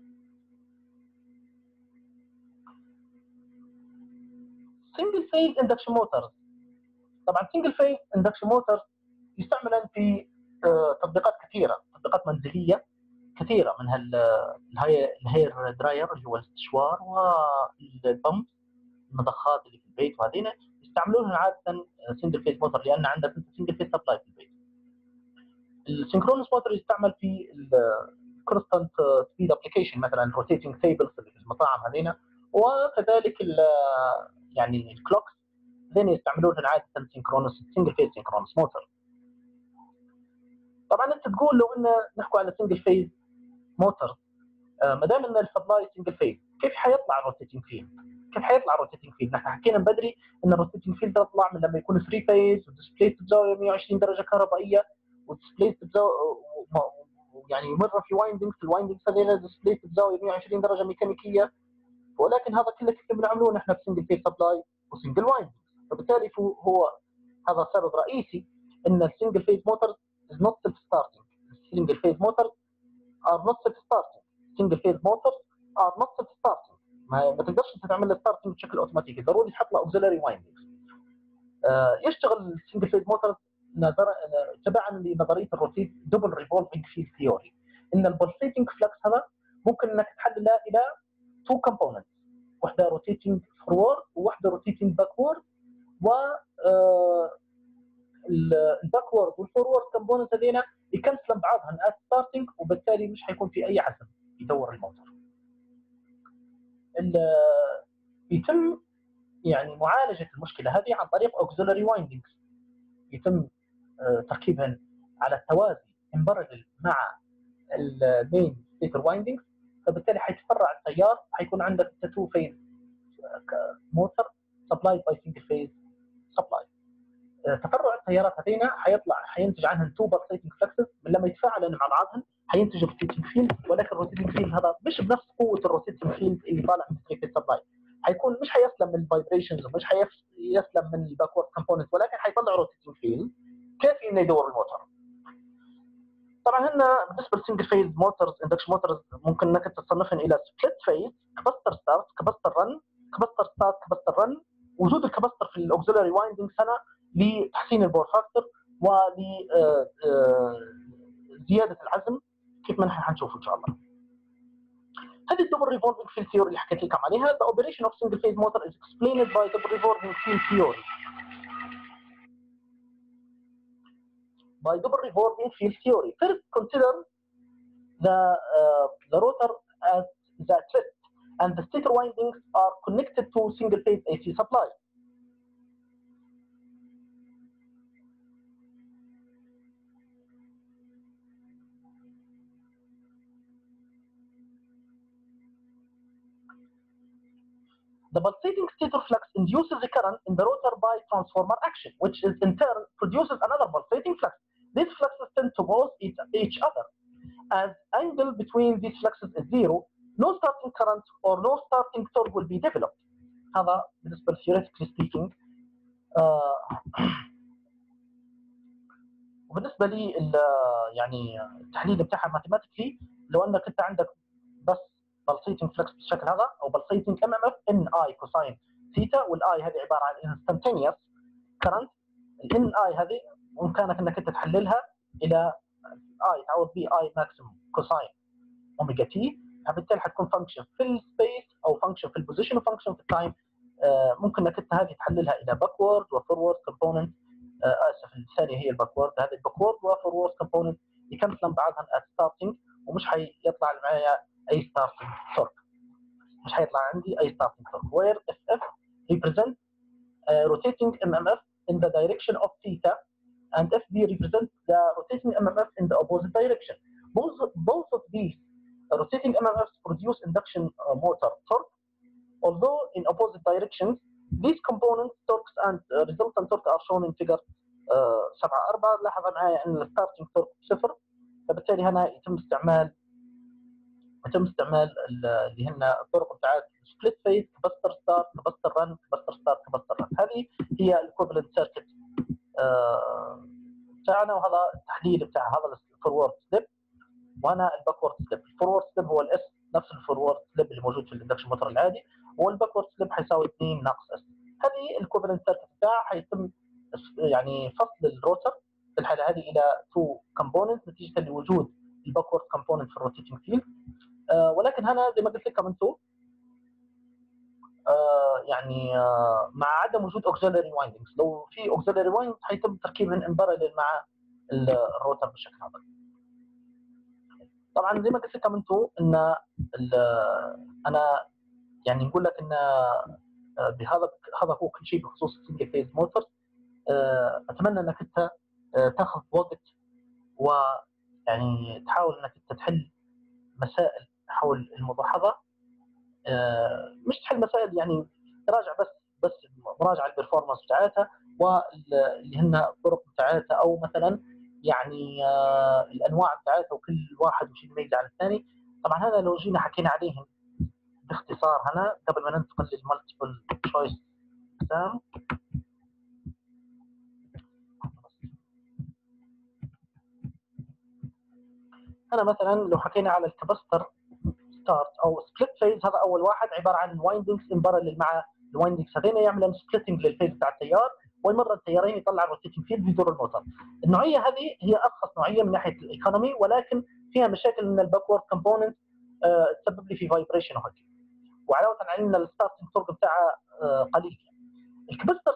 سنجل فيز اندكشن موتورز، طبعا سنجل فيز اندكشن موتورز يستعمل في تطبيقات كثيرة، تطبيقات منزلية كثيرة، منها الهير دراير اللي هو الاستشوار، والبمب المضخات اللي في البيت، وهذين يستعملونها عادة سنجل فيز موتور لأن عندك انت سنجل فيز سبلاي في البيت. السينكرونس موتور يستعمل في الكونستانت سبيد ابلكيشن، مثلا روتيتنج تيبلز اللي في المطاعم هذين، وكذلك يعني الكلوكس هذين يستعملونها عادة سينكرونس سنجل فيز سينكرونس موتور. طبعا انت تقول لو ان نحكي على سنجل فيز موتور، ما دام ان السبلاي سنجل فيز، كيف حيطلع الروتيتنج فيلد؟ كيف حيطلع الروتيتنج فيلد؟ نحن حكينا من بدري ان الروتيتنج فيلد يطلع من لما يكون 3 فيز وديسبليت بزاويه 120 درجه كهربائيه، وديسبليت يعني يمر في وايندنجز، الوايندنجز هذول ديسبليت بزاويه 120 درجه ميكانيكيه، ولكن هذا كله كيف بنعملوه نحن في سنجل فيز سبلاي وسنجل وايندنج. فبالتالي هو هذا سبب رئيسي ان السنجل فيز موتور is not self starting. السنجل فيز موتور are not self starting. single phase motors are not self starting. ما تقدرش تعمل له ستارتنج بشكل اوتوماتيكي، ضروري تحط له اوكسيلري وايندنجز. يشتغل السنجل فيز موتور تبعا لنظريه الروتيت دبل ريفولفينج فيلد ثيوري، ان البولسيتنج فلكس هذا ممكن انك تحلله الى 2 كومبوننتس، واحده روتيتنج فورورد وواحده روتيتنج باكورد، و الباكورد والفورورد كومبوننت هذينا يكنسلن بعضهم ات ستارتنج، وبالتالي مش حيكون في اي عزم يدور الموتور. يتم يعني معالجه المشكله هذه عن طريق اوكسيلري وايندنجز، يتم تركيبهن على التوازي ان بارلل مع المين ستيتر وايندنجز، فبالتالي حيتفرع التيار، حيكون عندك تو فيز موتور سبلايد باي سنجل فيز سبلاي. تفرع التيارات هذينا حينتج عنها تو بالسيتنج فلكسز، من لما يتفاعلوا مع بعضهم حينتج روتيتنج فيلد، ولكن الروتيتنج فيلد هذا مش بنفس قوه الروتيتنج فيلد اللي طالع من ثري فيز سبلاي، حيكون مش حيسلم من الفايبريشنز ومش حيسلم من الباكورد كومبوننت، ولكن حيطلع روتيتنج فيلد كافي انه يدور الموتور. طبعا هنا بالنسبه للسنجل فيز موتورز اندكشن موتورز ممكن انك تصنفهم الى سبليت فيز، كاباستر ستارت، كاباستر رن، كاباستر ستارت، كاباستر رن. وجود الكاباستر في الاوكسيلري وايندنج هنا لتحسين البور فاكتور ول زياده العزم، كيف ما نحن حنشوف ان شاء الله. هذه الدبل ريفولفينج فيلد ثيوري اللي حكيت لكم عليها. The operation of single phase motor is explained by double revolving field theory. By double revolving field theory, first consider the rotor as the thread, and the stator windings are connected to single phase AC supply. The pulsating stator flux induces the current in the rotor by transformer action, which is in turn produces another pulsating flux. These fluxes tend to oppose each other. As angle between these fluxes is zero, no starting current or no starting torque will be developed. هذا بالنسبة theoretically speaking. وبالنسبة لي يعني التحليل بتاعها ماثيماتيكلي، لو انك انت عندك بس pulsating flux بالشكل هذا او pulsating MMF ان اي كوساين ثيتا، والاي هذه عبارة عن instantaneous current. الان اي هذه بامكانك انك انت تحللها الى اي تعوض بي اي ماكسيموم كوساين اوميجا تي، فبالتالي حتكون فانكشن في السبيس او فانكشن في البوزيشن وفانكشن في التايم. ممكن انك انت هذه تحللها الى باكورد وفورورد كومبوننت. اسف، الثانيه هي الباكورد، هذه الباكورد وفورورد كومبوننت يكنسلن بعضهم ات ستارتنج، ومش حيطلع معايا اي ستارتنج تورك، مش حيطلع عندي اي ستارتنج تورك. where FF represent rotating MMF in the direction of theta and FB represents the rotating MMF in the opposite direction. Both of these rotating MMFs produce induction motor torque, although in opposite directions. These components torques and resultant torque are shown in figure 7.4. لاحظ معايا ان الستارتنج تورك صفر، فبالتالي هنا يتم استعمال اللي هن الطرق بتاعت سبليت فيز، كاباستر ستارت، كاباستر رن، كاباستر ستارت، كاباستر رن. هذه هي الايكوفالنت سيركت بتاعنا، وهذا التحليل بتاع هذا الفورورد سليب، وهنا الباكورد سليب. الفورورد سليب هو الاس، نفس الفورورد سليب اللي موجود في الاندكشن موتور العادي، والباكورد سليب حيساوي 2 ناقص اس. هذه الايكوفالنت سيركت بتاعها حيتم يعني فصل الروتر في الحاله هذه الى تو كومبوننت نتيجه لوجود الباكورد كومبوننت في الروتيتنج فيلد. ولكن هنا زي ما قلت لكم انتم يعني مع عدم وجود اوكسيلري وايندنجز. لو في اوكسيلري وايندنجز حيتم تركيبهم ان بارلل مع الروتر بالشكل هذا. طبعا زي ما قلت لكم انتم ان انا يعني نقول لك ان هذا هو كل شيء بخصوص السنجل فيز موتور. اتمنى انك انت تاخذ وقت ويعني تحاول انك انت تحل مسائل حول الموضوع هذا. مش تحل مسائل، يعني تراجع بس مراجعه البرفورمانس بتاعتها واللي هن الطرق بتاعتها، او مثلا يعني الانواع بتاعتها وكل واحد وش يميز عن الثاني. طبعا هذا لو جينا حكينا عليهم باختصار هنا قبل ما ننتقل للمالتيبل تشويس اكزام. هنا مثلا لو حكينا على الكاباستر ستارت او سبليت فيز، هذا اول واحد عباره عن وايندنجز ان بارلل مع الوايندنجز هذين يعملوا سبليتنج للفيز بتاع التيار، ويمر التيارين يطلع الروتيتنج فيلد يدور الموتور. النوعيه هذه هي ارخص نوعيه من ناحيه الايكونومي، ولكن فيها مشاكل ان الباكورد كومبوننت تسبب لي في فايبريشن وهكذا، وعلاوه على ان الستارتنج تورك بتاعها قليل. الكاباستر ستارت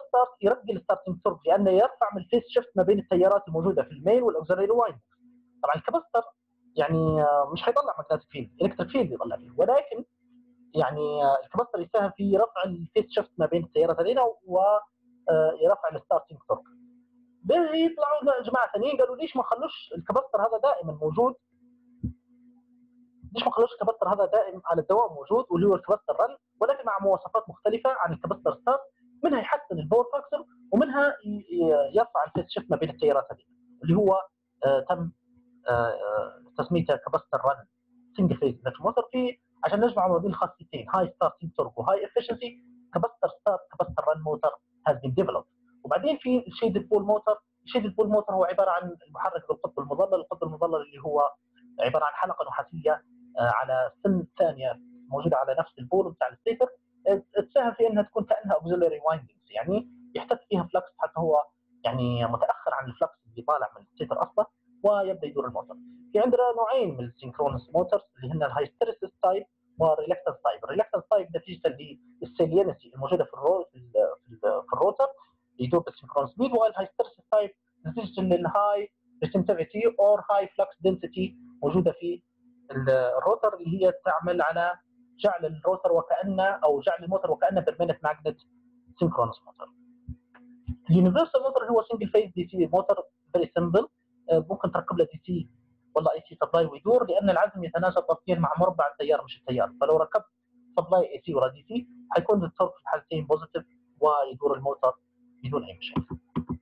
يرقي الستارتنج تورك لانه يرفع من الفيس شيفت ما بين التيارات الموجوده في المين والاوكسيلري وايند. طبعا الكاباستر يعني مش حيطلع ماجنتيك فيلد، الكتريك فيلد يطلع فيه، ولكن يعني الكاباستر يساهم في رفع الفيس شيفت ما بين التيارات هذين ويرفع الستارتنج تورك. بيطلعوا جماعه ثانيين قالوا ليش ما خلوش الكاباستر هذا دائما موجود؟ ليش ما خلوش الكاباستر هذا دائم على الدوام موجود واللي هو الكاباستر رن، ولكن مع مواصفات مختلفه عن الكاباستر ستارت، منها يحسن الباور فاكتور ومنها يرفع الفيس شيفت ما بين التيارات هذه، اللي هو تم تسميته كاباستر رن سنجل فيز اندكشن موتور. في عشان نجمع ما بين الخاصيتين هاي ستارتنج تورك وهاي افشنسي، كاباستر ستارت كاباستر رن موتور هاز بين ديفلوبد. وبعدين في الشيدد بول موتور. الشيدد بول موتور هو عباره عن المحرك ذو القطب المظلل، القطب المظلل اللي هو عباره عن حلقه نحاسيه على سن ثانيه موجوده على نفس البول بتاع الستيتر، تساهم في انها تكون كانها اوكسيلري وايندنجز، يعني يحتك فيها فلكس حتى هو يعني متاخر عن الفلكس اللي طالع من الستيتر اصلا ويبدا يدور الموتور. في عندنا نوعين من السينكرونس موتورز اللي هن الهايستيريسيس تايب والريلكتنس تايب. الريلكتنس تايب نتيجه للسيلينسي الموجوده في الروتر يدور بالسينكرونس سبيد، والهايستيريسيس تايب نتيجه للهاي ريسنتيفيتي اور هاي فلكس دنسيتي موجوده في الروتر، اللي هي تعمل على جعل الروتر وكانه او جعل الموتور وكانه بيرمننت ماجنت سينكرونس موتور. اليونيفرسال موتور هو سنجل فيز دي سي موتور فيري سمبل، ممكن تركب له دي سي والله اي سي سبلاي ويدور، لان العزم يتناسب طرفيا مع مربع التيار مش التيار، فلو ركبت سبلاي اي سي ولا دي سي حيكون التورك في الحالتين بوزيتيف ويدور الموتور بدون اي مشاكل.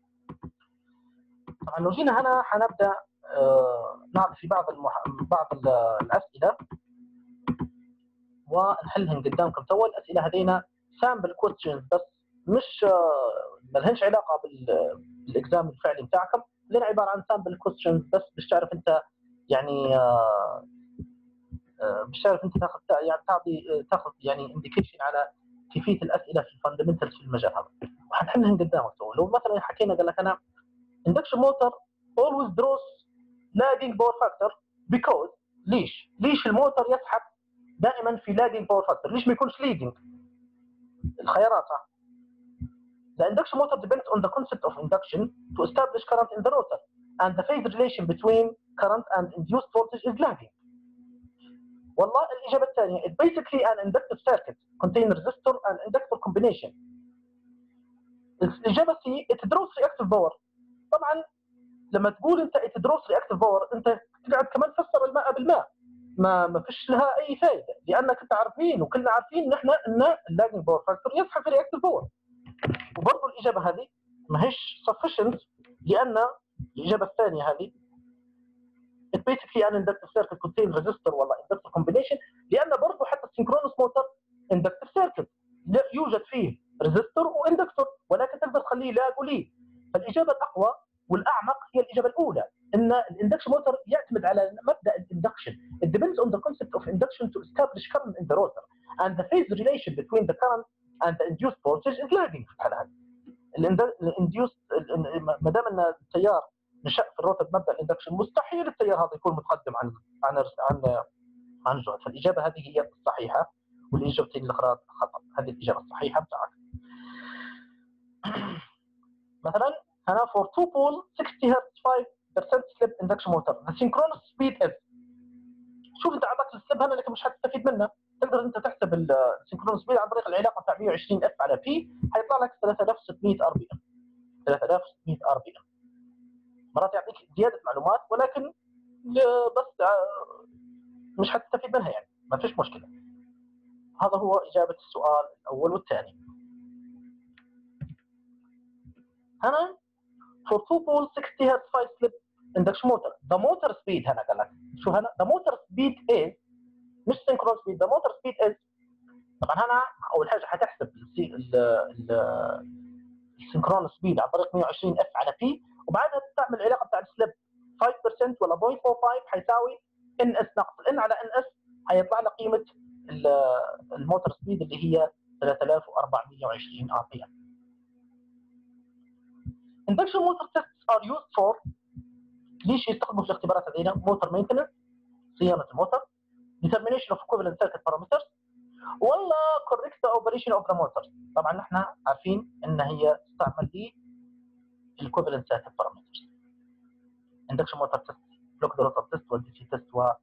طبعا لو جينا هنا حنبدا نعرف في بعض الاسئله ونحلهم قدامكم توا. الاسئله هذينا سامبل كويستشنز بس، مش ما لهمش علاقه بالاكزام الفعلي بتاعكم، لان عباره عن سامبل كويستشنز بس باش تعرف انت يعني باش تعرف انت تاخذ يعني انديكيشن على كيفيه الاسئله في الفاندمنتالز في المجال هذا، وحنحلهم قدامك توا. لو مثلا حكينا قال لك انا induction motor always draws lagging power factor because ليش الموتور يسحب دائما في lagging power factor؟ ليش ما يكونش leading؟ الخيارات The induction motor depends on the concept of induction to establish current in the rotor, and the phase relation between current and induced voltage is lagging. والله الإجابة الثانية It's basically an inductive circuit containing resistor and inductor combination. الإجابة C It draws reactive power. طبعا لما تقول انت It draws reactive power انت قاعد كمان تفسر الماء بالماء، ما فيش لها أي فائدة، لأنك انت عارفين وكلنا عارفين نحن أن اللاجنج باور فاكتور يسحب في reactive power. وبرضه الإجابة هذه ما هيش sufficient، لأن الإجابة الثانية هذه It basically an inductive circuit contains resistor ولا inductor combination، لأن برضه حتى السينكرونس موتور inductive circuit يوجد فيه resistor واندكتور، ولكن تقدر تخليه لاج وليد. فالإجابة الأقوى والأعمق هي الإجابة الأولى، أن الاندكشن موتور يعتمد على مبدأ الاندكشن. It depends on the concept of induction to establish current in the rotor, and the phase relation between the current and the induced voltage is lagging في الحالة هذه. الانديوست ما دام ان التيار نشأ في الروتر بمبدا الاندكشن، مستحيل التيار هذا يكون متقدم عن الجهد. فالاجابه هذه هي الصحيحه، والاجابتين الاخرى خطا. هذه الاجابه الصحيحه بتاعك. مثلا هنا for 2 pole 60 Hz 5% slip induction motor the synchronous speed is. شوف انت اعطاك السلب هنا لكن مش حتستفيد منه. تقدر انت تحسب السينكرونس سبيد عن طريق العلاقه بتاع 120 اف على بي، حيطلع لك 3600 ار بي ام. 3600 ار بي ام مرات يعطيك زياده معلومات، ولكن بس مش حتستفيد منها، يعني ما فيش مشكله. هذا هو اجابه السؤال الاول والثاني. هنا for 2 pole 60 Hz 5 slip induction motor the motor speed هنا قال لك شوف هنا the motor speed is مش synchronous speed the motor speed is. طبعا هنا اول حاجه حتحسب السينكرونس سبيد عن طريق 120 اف على بي، وبعدها تستعمل العلاقه بتاع السليب 5% ولا 0.45 حيساوي ان اس ناقص ان على ان اس، حيطلع لك قيمه الموتور سبيد اللي هي 3420 ار بي ام. Induction motor tests are used for ليش يستخدموا في الاختبارات هذينا؟ موتور مينتنس صيانه الموتور، determination of equivalent circuit parameters ولا correct operation of the motor. طبعا نحن عارفين ان هي تستعمل لي equivalent set of parameters. induction motor test, block rotor test, والدي سي تest و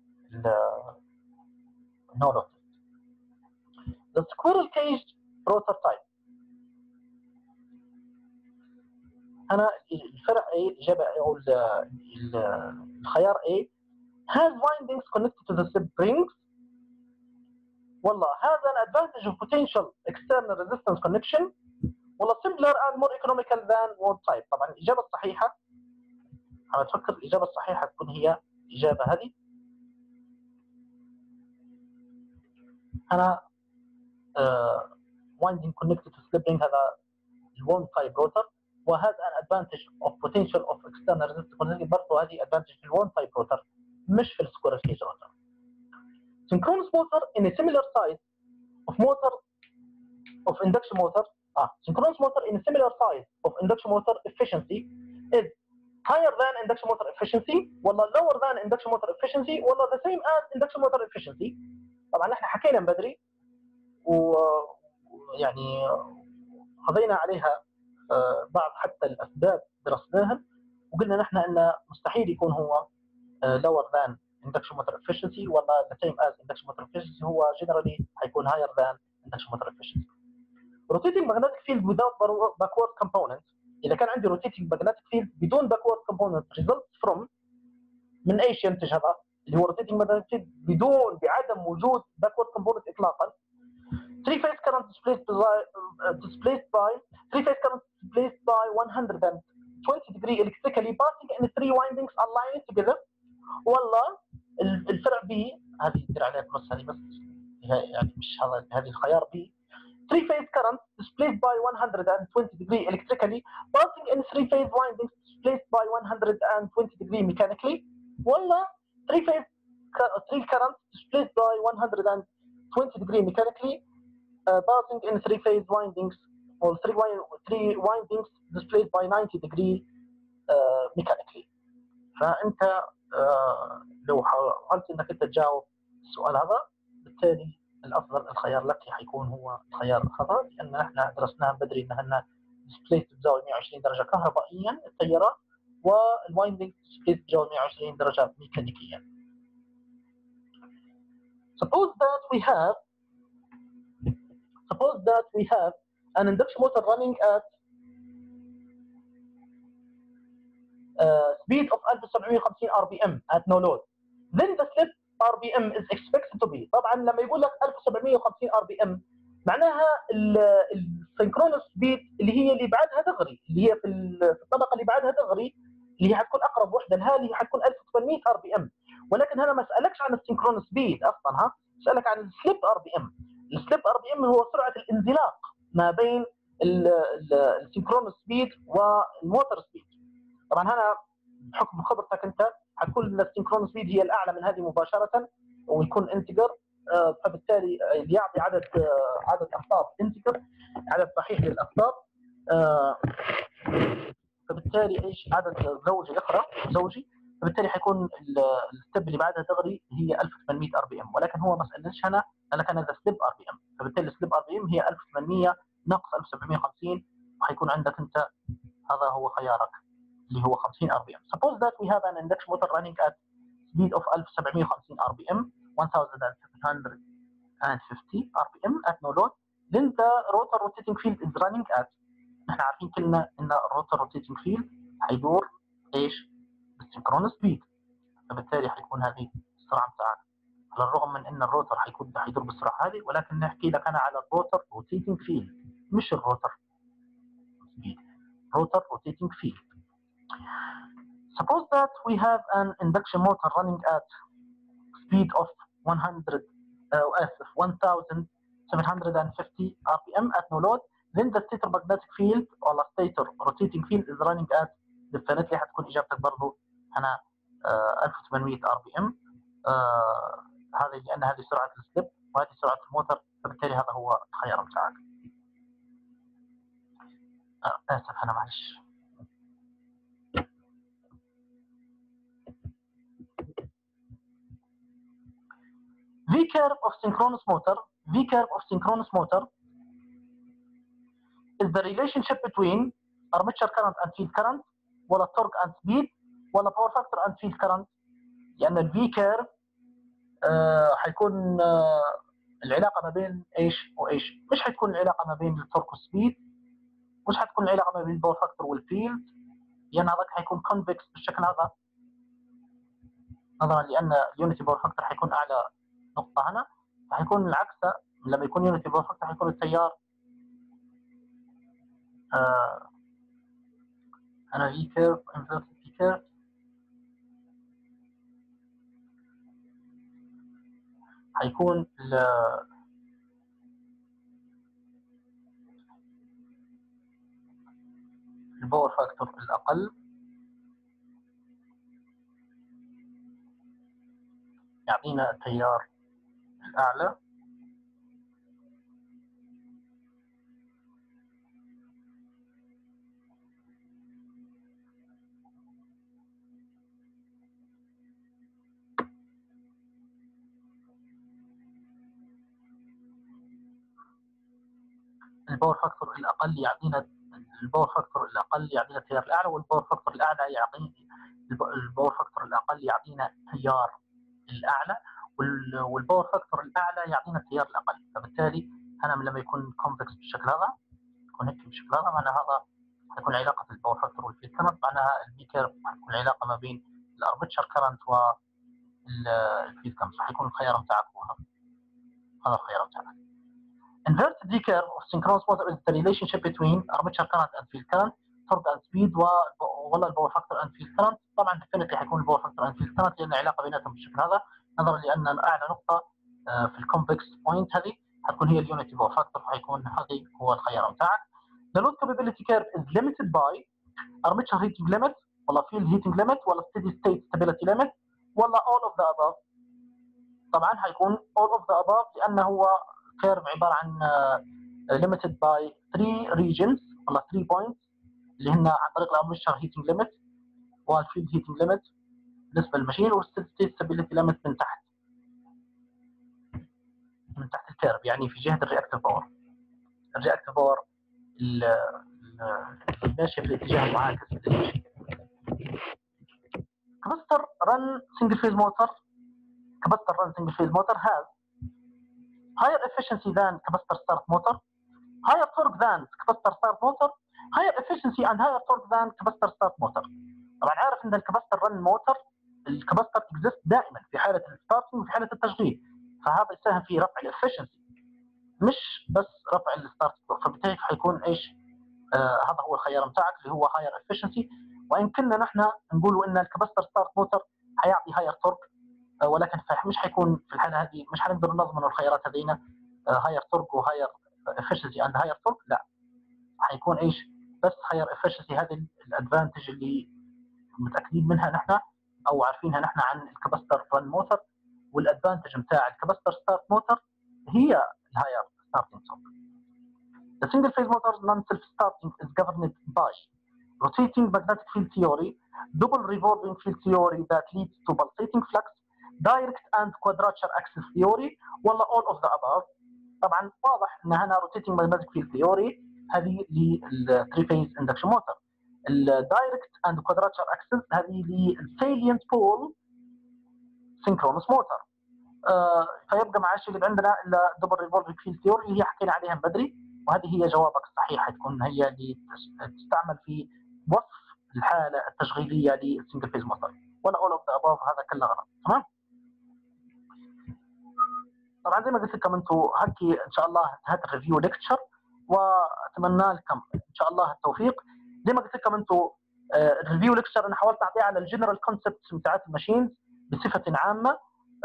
no rotor. The squirrel cage rotor type. أنا الفرع A الإجابة أو الخيار A has windings connected to the springs. والله هذا an advantage of potential external resistance connection. والله simpler and more economical than one type. طبعا الإجابة الصحيحة أنا أتفكر الإجابة الصحيحة تكون هي الإجابة هذه. أنا winding connected to slip ring هذا one type rotor وهذا an advantage of potential of external resistance connection برضه هذه advantage في one type rotor مش في squirrel cage rotor. synchronous motor in a similar size of motor of induction motor synchronous motor in a similar size of induction motor efficiency is higher than induction motor efficiency ولا lower than induction motor efficiency ولا the same as induction motor efficiency. طبعا احنا حكينا من بدري ويعني خذينا عليها بعض حتى الاسباب درسناها وقلنا نحن ان مستحيل يكون هو lower than induction motor efficiency ولا the same as induction motor efficiency هو generally حيكون higher than induction motor efficiency. rotating magnetic field without backward component. إذا كان عندي rotating magnetic field بدون backward component results from من أي شيء ينتج هذا اللي هو rotating magnetic field بعدم وجود backward component إطلاقا. three phase current displaced by 120 degree electrically passing in three windings aligned together. والله الفرع B هذه يدير عليها بلس هذه بس يعني مش هذه الخيار B. three phase current displaced by 120 degree electrically passing in three phase windings displaced by 120 degree mechanically. ولا three current displaced by 120 degree mechanically passing in three phase windings or three windings displaced by 90 degree mechanically. فأنت لو حاولت انك انت تجاوب السؤال هذا بالتالي الافضل الخيار لك حيكون هو الخيار الخطا لان احنا درسناها بدري انها ديسبليس بزاويه 120 درجه كهربائيا التيارات والوايندنج ديسبليس بزاويه 120 درجه ميكانيكيا. Suppose that we have an induction motor running at speed of 1750 RPM at no load. Then the slip RPM is expected to be. طبعا لما يقول لك 1750 RPM معناها السynchronous speed اللي بعدها دغري اللي هي في الطبقه اللي بعدها دغري اللي هي حتكون اقرب وحده لها اللي حتكون 1800 RPM. ولكن هنا ما اسالكش عن السynchronous speed اصلا اسالك عن السليب RPM. السليب RPM هو سرعه الانزلاق ما بين السynchronous speed والموتور سبيد. طبعا هنا بحكم خبرتك انت حتكون ان السينكرون سبيد هي الاعلى من هذه مباشره ويكون انتجر فبالتالي يعطي عدد اقطاب انتجر عدد صحيح للاقطاب فبالتالي ايش عدد زوجي فبالتالي حيكون الستيب اللي بعدها دغري هي 1800 RPM. ولكن هو ما سالناش هنا قال لك انا ذا سليب RPM فبالتالي السليب RPM هي 1800 ناقص 1750 وحيكون عندك انت هذا هو خيارك اللي هو 50 RPM. Suppose that we have an induction motor running at speed of 1750 RPM 1750 RPM at no load. Then the rotor rotating field is running at احنا عارفين كلنا ان الروتر روتيتنج فيلد حيدور ايش؟ بالسنكرون سبيد فبالتالي حيكون هذه السرعه بتاعك على الرغم من ان الروتر حيدور بالسرعه هذه ولكن نحكي لك انا على الروتر روتيتنج فيلد مش الروتر سبيد. روتر روتيتنج فيلد. Suppose that we have an induction motor running at speed of 1750 RPM at no load. Then the stator magnetic field or the stator rotating field is running at definitely حتكون إجابتك برضو هنا 1800 RPM. هذه لأن هذه سرعة السليب وهذه سرعة الموتور فبالتالي هذا هو الخيار بتاعك. آسف أنا معلش. V curve of synchronous motor V curve of synchronous motor is the relationship between armature current and field current ولا torque and speed ولا power factor and field current. لأن ال V curve حيكون العلاقة ما بين ايش وايش؟ مش حتكون العلاقة ما بين التورك والسبيد، مش حتكون العلاقة ما بين الباور فاكتور والفيلد، لأن هذاك حيكون كونفكس بالشكل هذا، نظرا لأن اليونتي باور فاكتور حيكون أعلى نقطة هنا، فحيكون العكس لما يكون يونتي باور فاكتور حيكون التيار أنا في كيرف انفرت في كيرف حيكون الباور فاكتور الأقل يعطينا التيار الأعلى، الباور فاكتور الأقل يعطينا التيار الأعلى، والباور فاكتور الأعلى يعطينا الباور فاكتور الأقل يعطينا التيار الأعلى، والباور فاكتور الأعلى يعطينا التيار الأقل. فبالتالي أنا لما يكون كونفكس بالشكل هذا، يكون هيك بالشكل هذا، معنى هذا حيكون علاقة الباور فاكتور والفيلد كرنت، معناها البي كيرف حتكون العلاقة ما بين الارمتشر كرنت والفيلد كرنت، فحيكون الخيار بتاعك هذا الخيار بتاعك. Inverted V curve of synchronous motor is the relationship between armature current and field current, torque and speed ولا الباور فاكتور and field current. طبعا definitely حيكون الباور فاكتور and field current لأن العلاقة بيناتهم بالشكل هذا، نظرا لأن أعلى نقطة في الكونفكس بوينت هذه حتكون هي اليونتي باور فاكتور، فحيكون هذه هو الخيار بتاعك. The load capability curve is limited by armature heating limit ولا field heating limit ولا steady state stability limit ولا all of the above. طبعا حيكون all of the above لأنه هو كيرف عبارة عن limited by 3 regions ولا 3 points اللي هن عن طريق الارمتشر heating limit والفيلد heating limit بالنسبة للماشين، والsteady state stability limit من تحت الكيرف، يعني في جهة الرياكتيف باور. الرياكتيف باور ماشية في الاتجاه المعاكس للماشين. capacitor run single phase motor has higher efficiency than capacitor start motor, higher torque than capacitor start motor, higher efficiency and higher torque than capacitor start motor. طبعا عارف ان الكاباستر رن موتور، الكاباستر اكزيست دائما في حاله الستارتنج وفي حاله التشغيل، فهذا يساهم في رفع الافشنسي مش بس رفع الستارت، فبالتالي حيكون ايش؟ هذا هو الخيار بتاعك اللي هو هاير افشنسي. وان كنا نحن نقولوا ان الكاباستر ستارت موتور حيعطي هاير تورك، ولكن مش حيكون في الحاله هذه، مش حنقدر نضمن الخيارات هذينا هاير تورك وهاير افشنسي اند هاير تورك، لا حيكون ايش؟ بس هاير افشنسي. هذه الادفانتج اللي متاكدين منها نحن او عارفينها نحن عن الكاباستر رن موتور، والادفانتج بتاع الكاباستر ستارت موتور هي الهاير ستارتنج تورك. The single phase motor non-self starting is governed by rotating magnetic field theory, double revolving field theory that leads to pulsating flux, direct and quadrature axis theory ولا all of the above. طبعا واضح ان هنا rotating magnetic field theory هذه للثري فيز اندكشن موتور، الدايركت اند كوادراتشر اكسس هذه للسيلينت بول سينكرونس موتور. فيبقى مع الشيء اللي عندنا الا دبل ريفولفينج فيلد ثيوري اللي هي حكينا عليها من بدري، وهذه هي جوابك الصحيح، تكون هي اللي تستعمل في وصف الحاله التشغيليه للسنجل فيز موتور، ولا اول اوف ذا اباف هذا كله غلط. تمام. طبعا زي ما قلت لكم انتم هكي ان شاء الله انتهت الريفيو ليكتشر، واتمنى لكم ان شاء الله التوفيق. زي ما قلت لكم انتم الريفيو ليكتشر انا حاولت اعطيه على الجنرال كونسبتس بتاعت الماشينز بصفه عامه.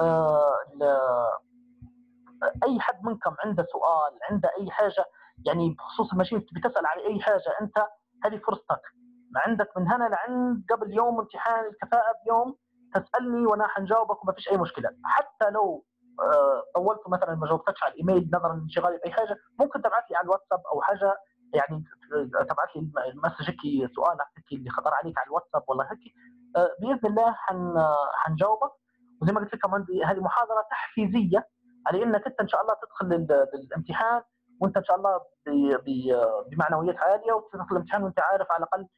اي حد منكم عنده سؤال، عنده اي حاجه يعني بخصوص الماشين بتسال على اي حاجه، انت هذه فرصتك، ما عندك من هنا لعند قبل يوم امتحان الكفاءه بيوم تسالني وانا حنجاوبك وما فيش اي مشكله. حتى لو طولت مثلا ما جاوبتكش على الايميل نظرا لانشغالي باي حاجه، ممكن تبعث لي على الواتساب او حاجه، يعني تبعث لي مسج هيك سؤالك هيك اللي خطر عليك على الواتساب ولا هيك، باذن الله حنجاوبك. وزي ما قلت لكم هذه محاضره تحفيزيه على انك انت ان شاء الله تدخل الامتحان وانت ان شاء الله بمعنويات عاليه، وتدخل الامتحان وانت عارف على الاقل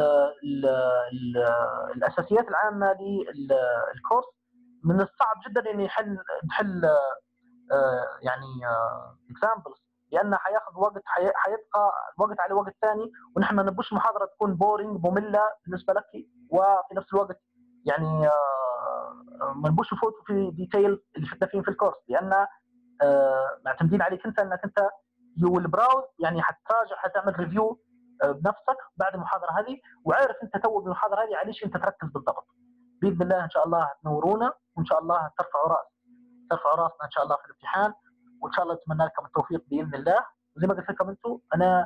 الاساسيات العامه للكورس. من الصعب جدا ان نحل يعني اكزامبلز، لان حياخذ وقت، حيبقى وقت على وقت ثاني، ونحن ما نبوش محاضره تكون بورينج ممله بالنسبه لك، وفي نفس الوقت يعني ما نبوش نفوتوا في ديتيل اللي شفنا فيه في الكورس، لان معتمدين عليك انت انك انت يو ويل براوز، يعني حتراجع، حتعمل ريفيو بنفسك بعد المحاضره هذه، وعارف انت تو بالمحاضره هذه على ايش انت تركز بالضبط. باذن الله ان شاء الله تنورونا، وان شاء الله ترفعوا راسنا ان شاء الله في الامتحان، وان شاء الله اتمنى لكم التوفيق باذن الله. وزي ما قلت لكم انتم، انا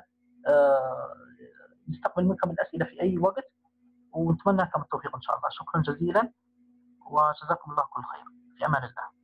نستقبل منكم الاسئله في اي وقت، ونتمنى لكم التوفيق ان شاء الله. شكرا جزيلا، وجزاكم الله كل خير. في امان الله.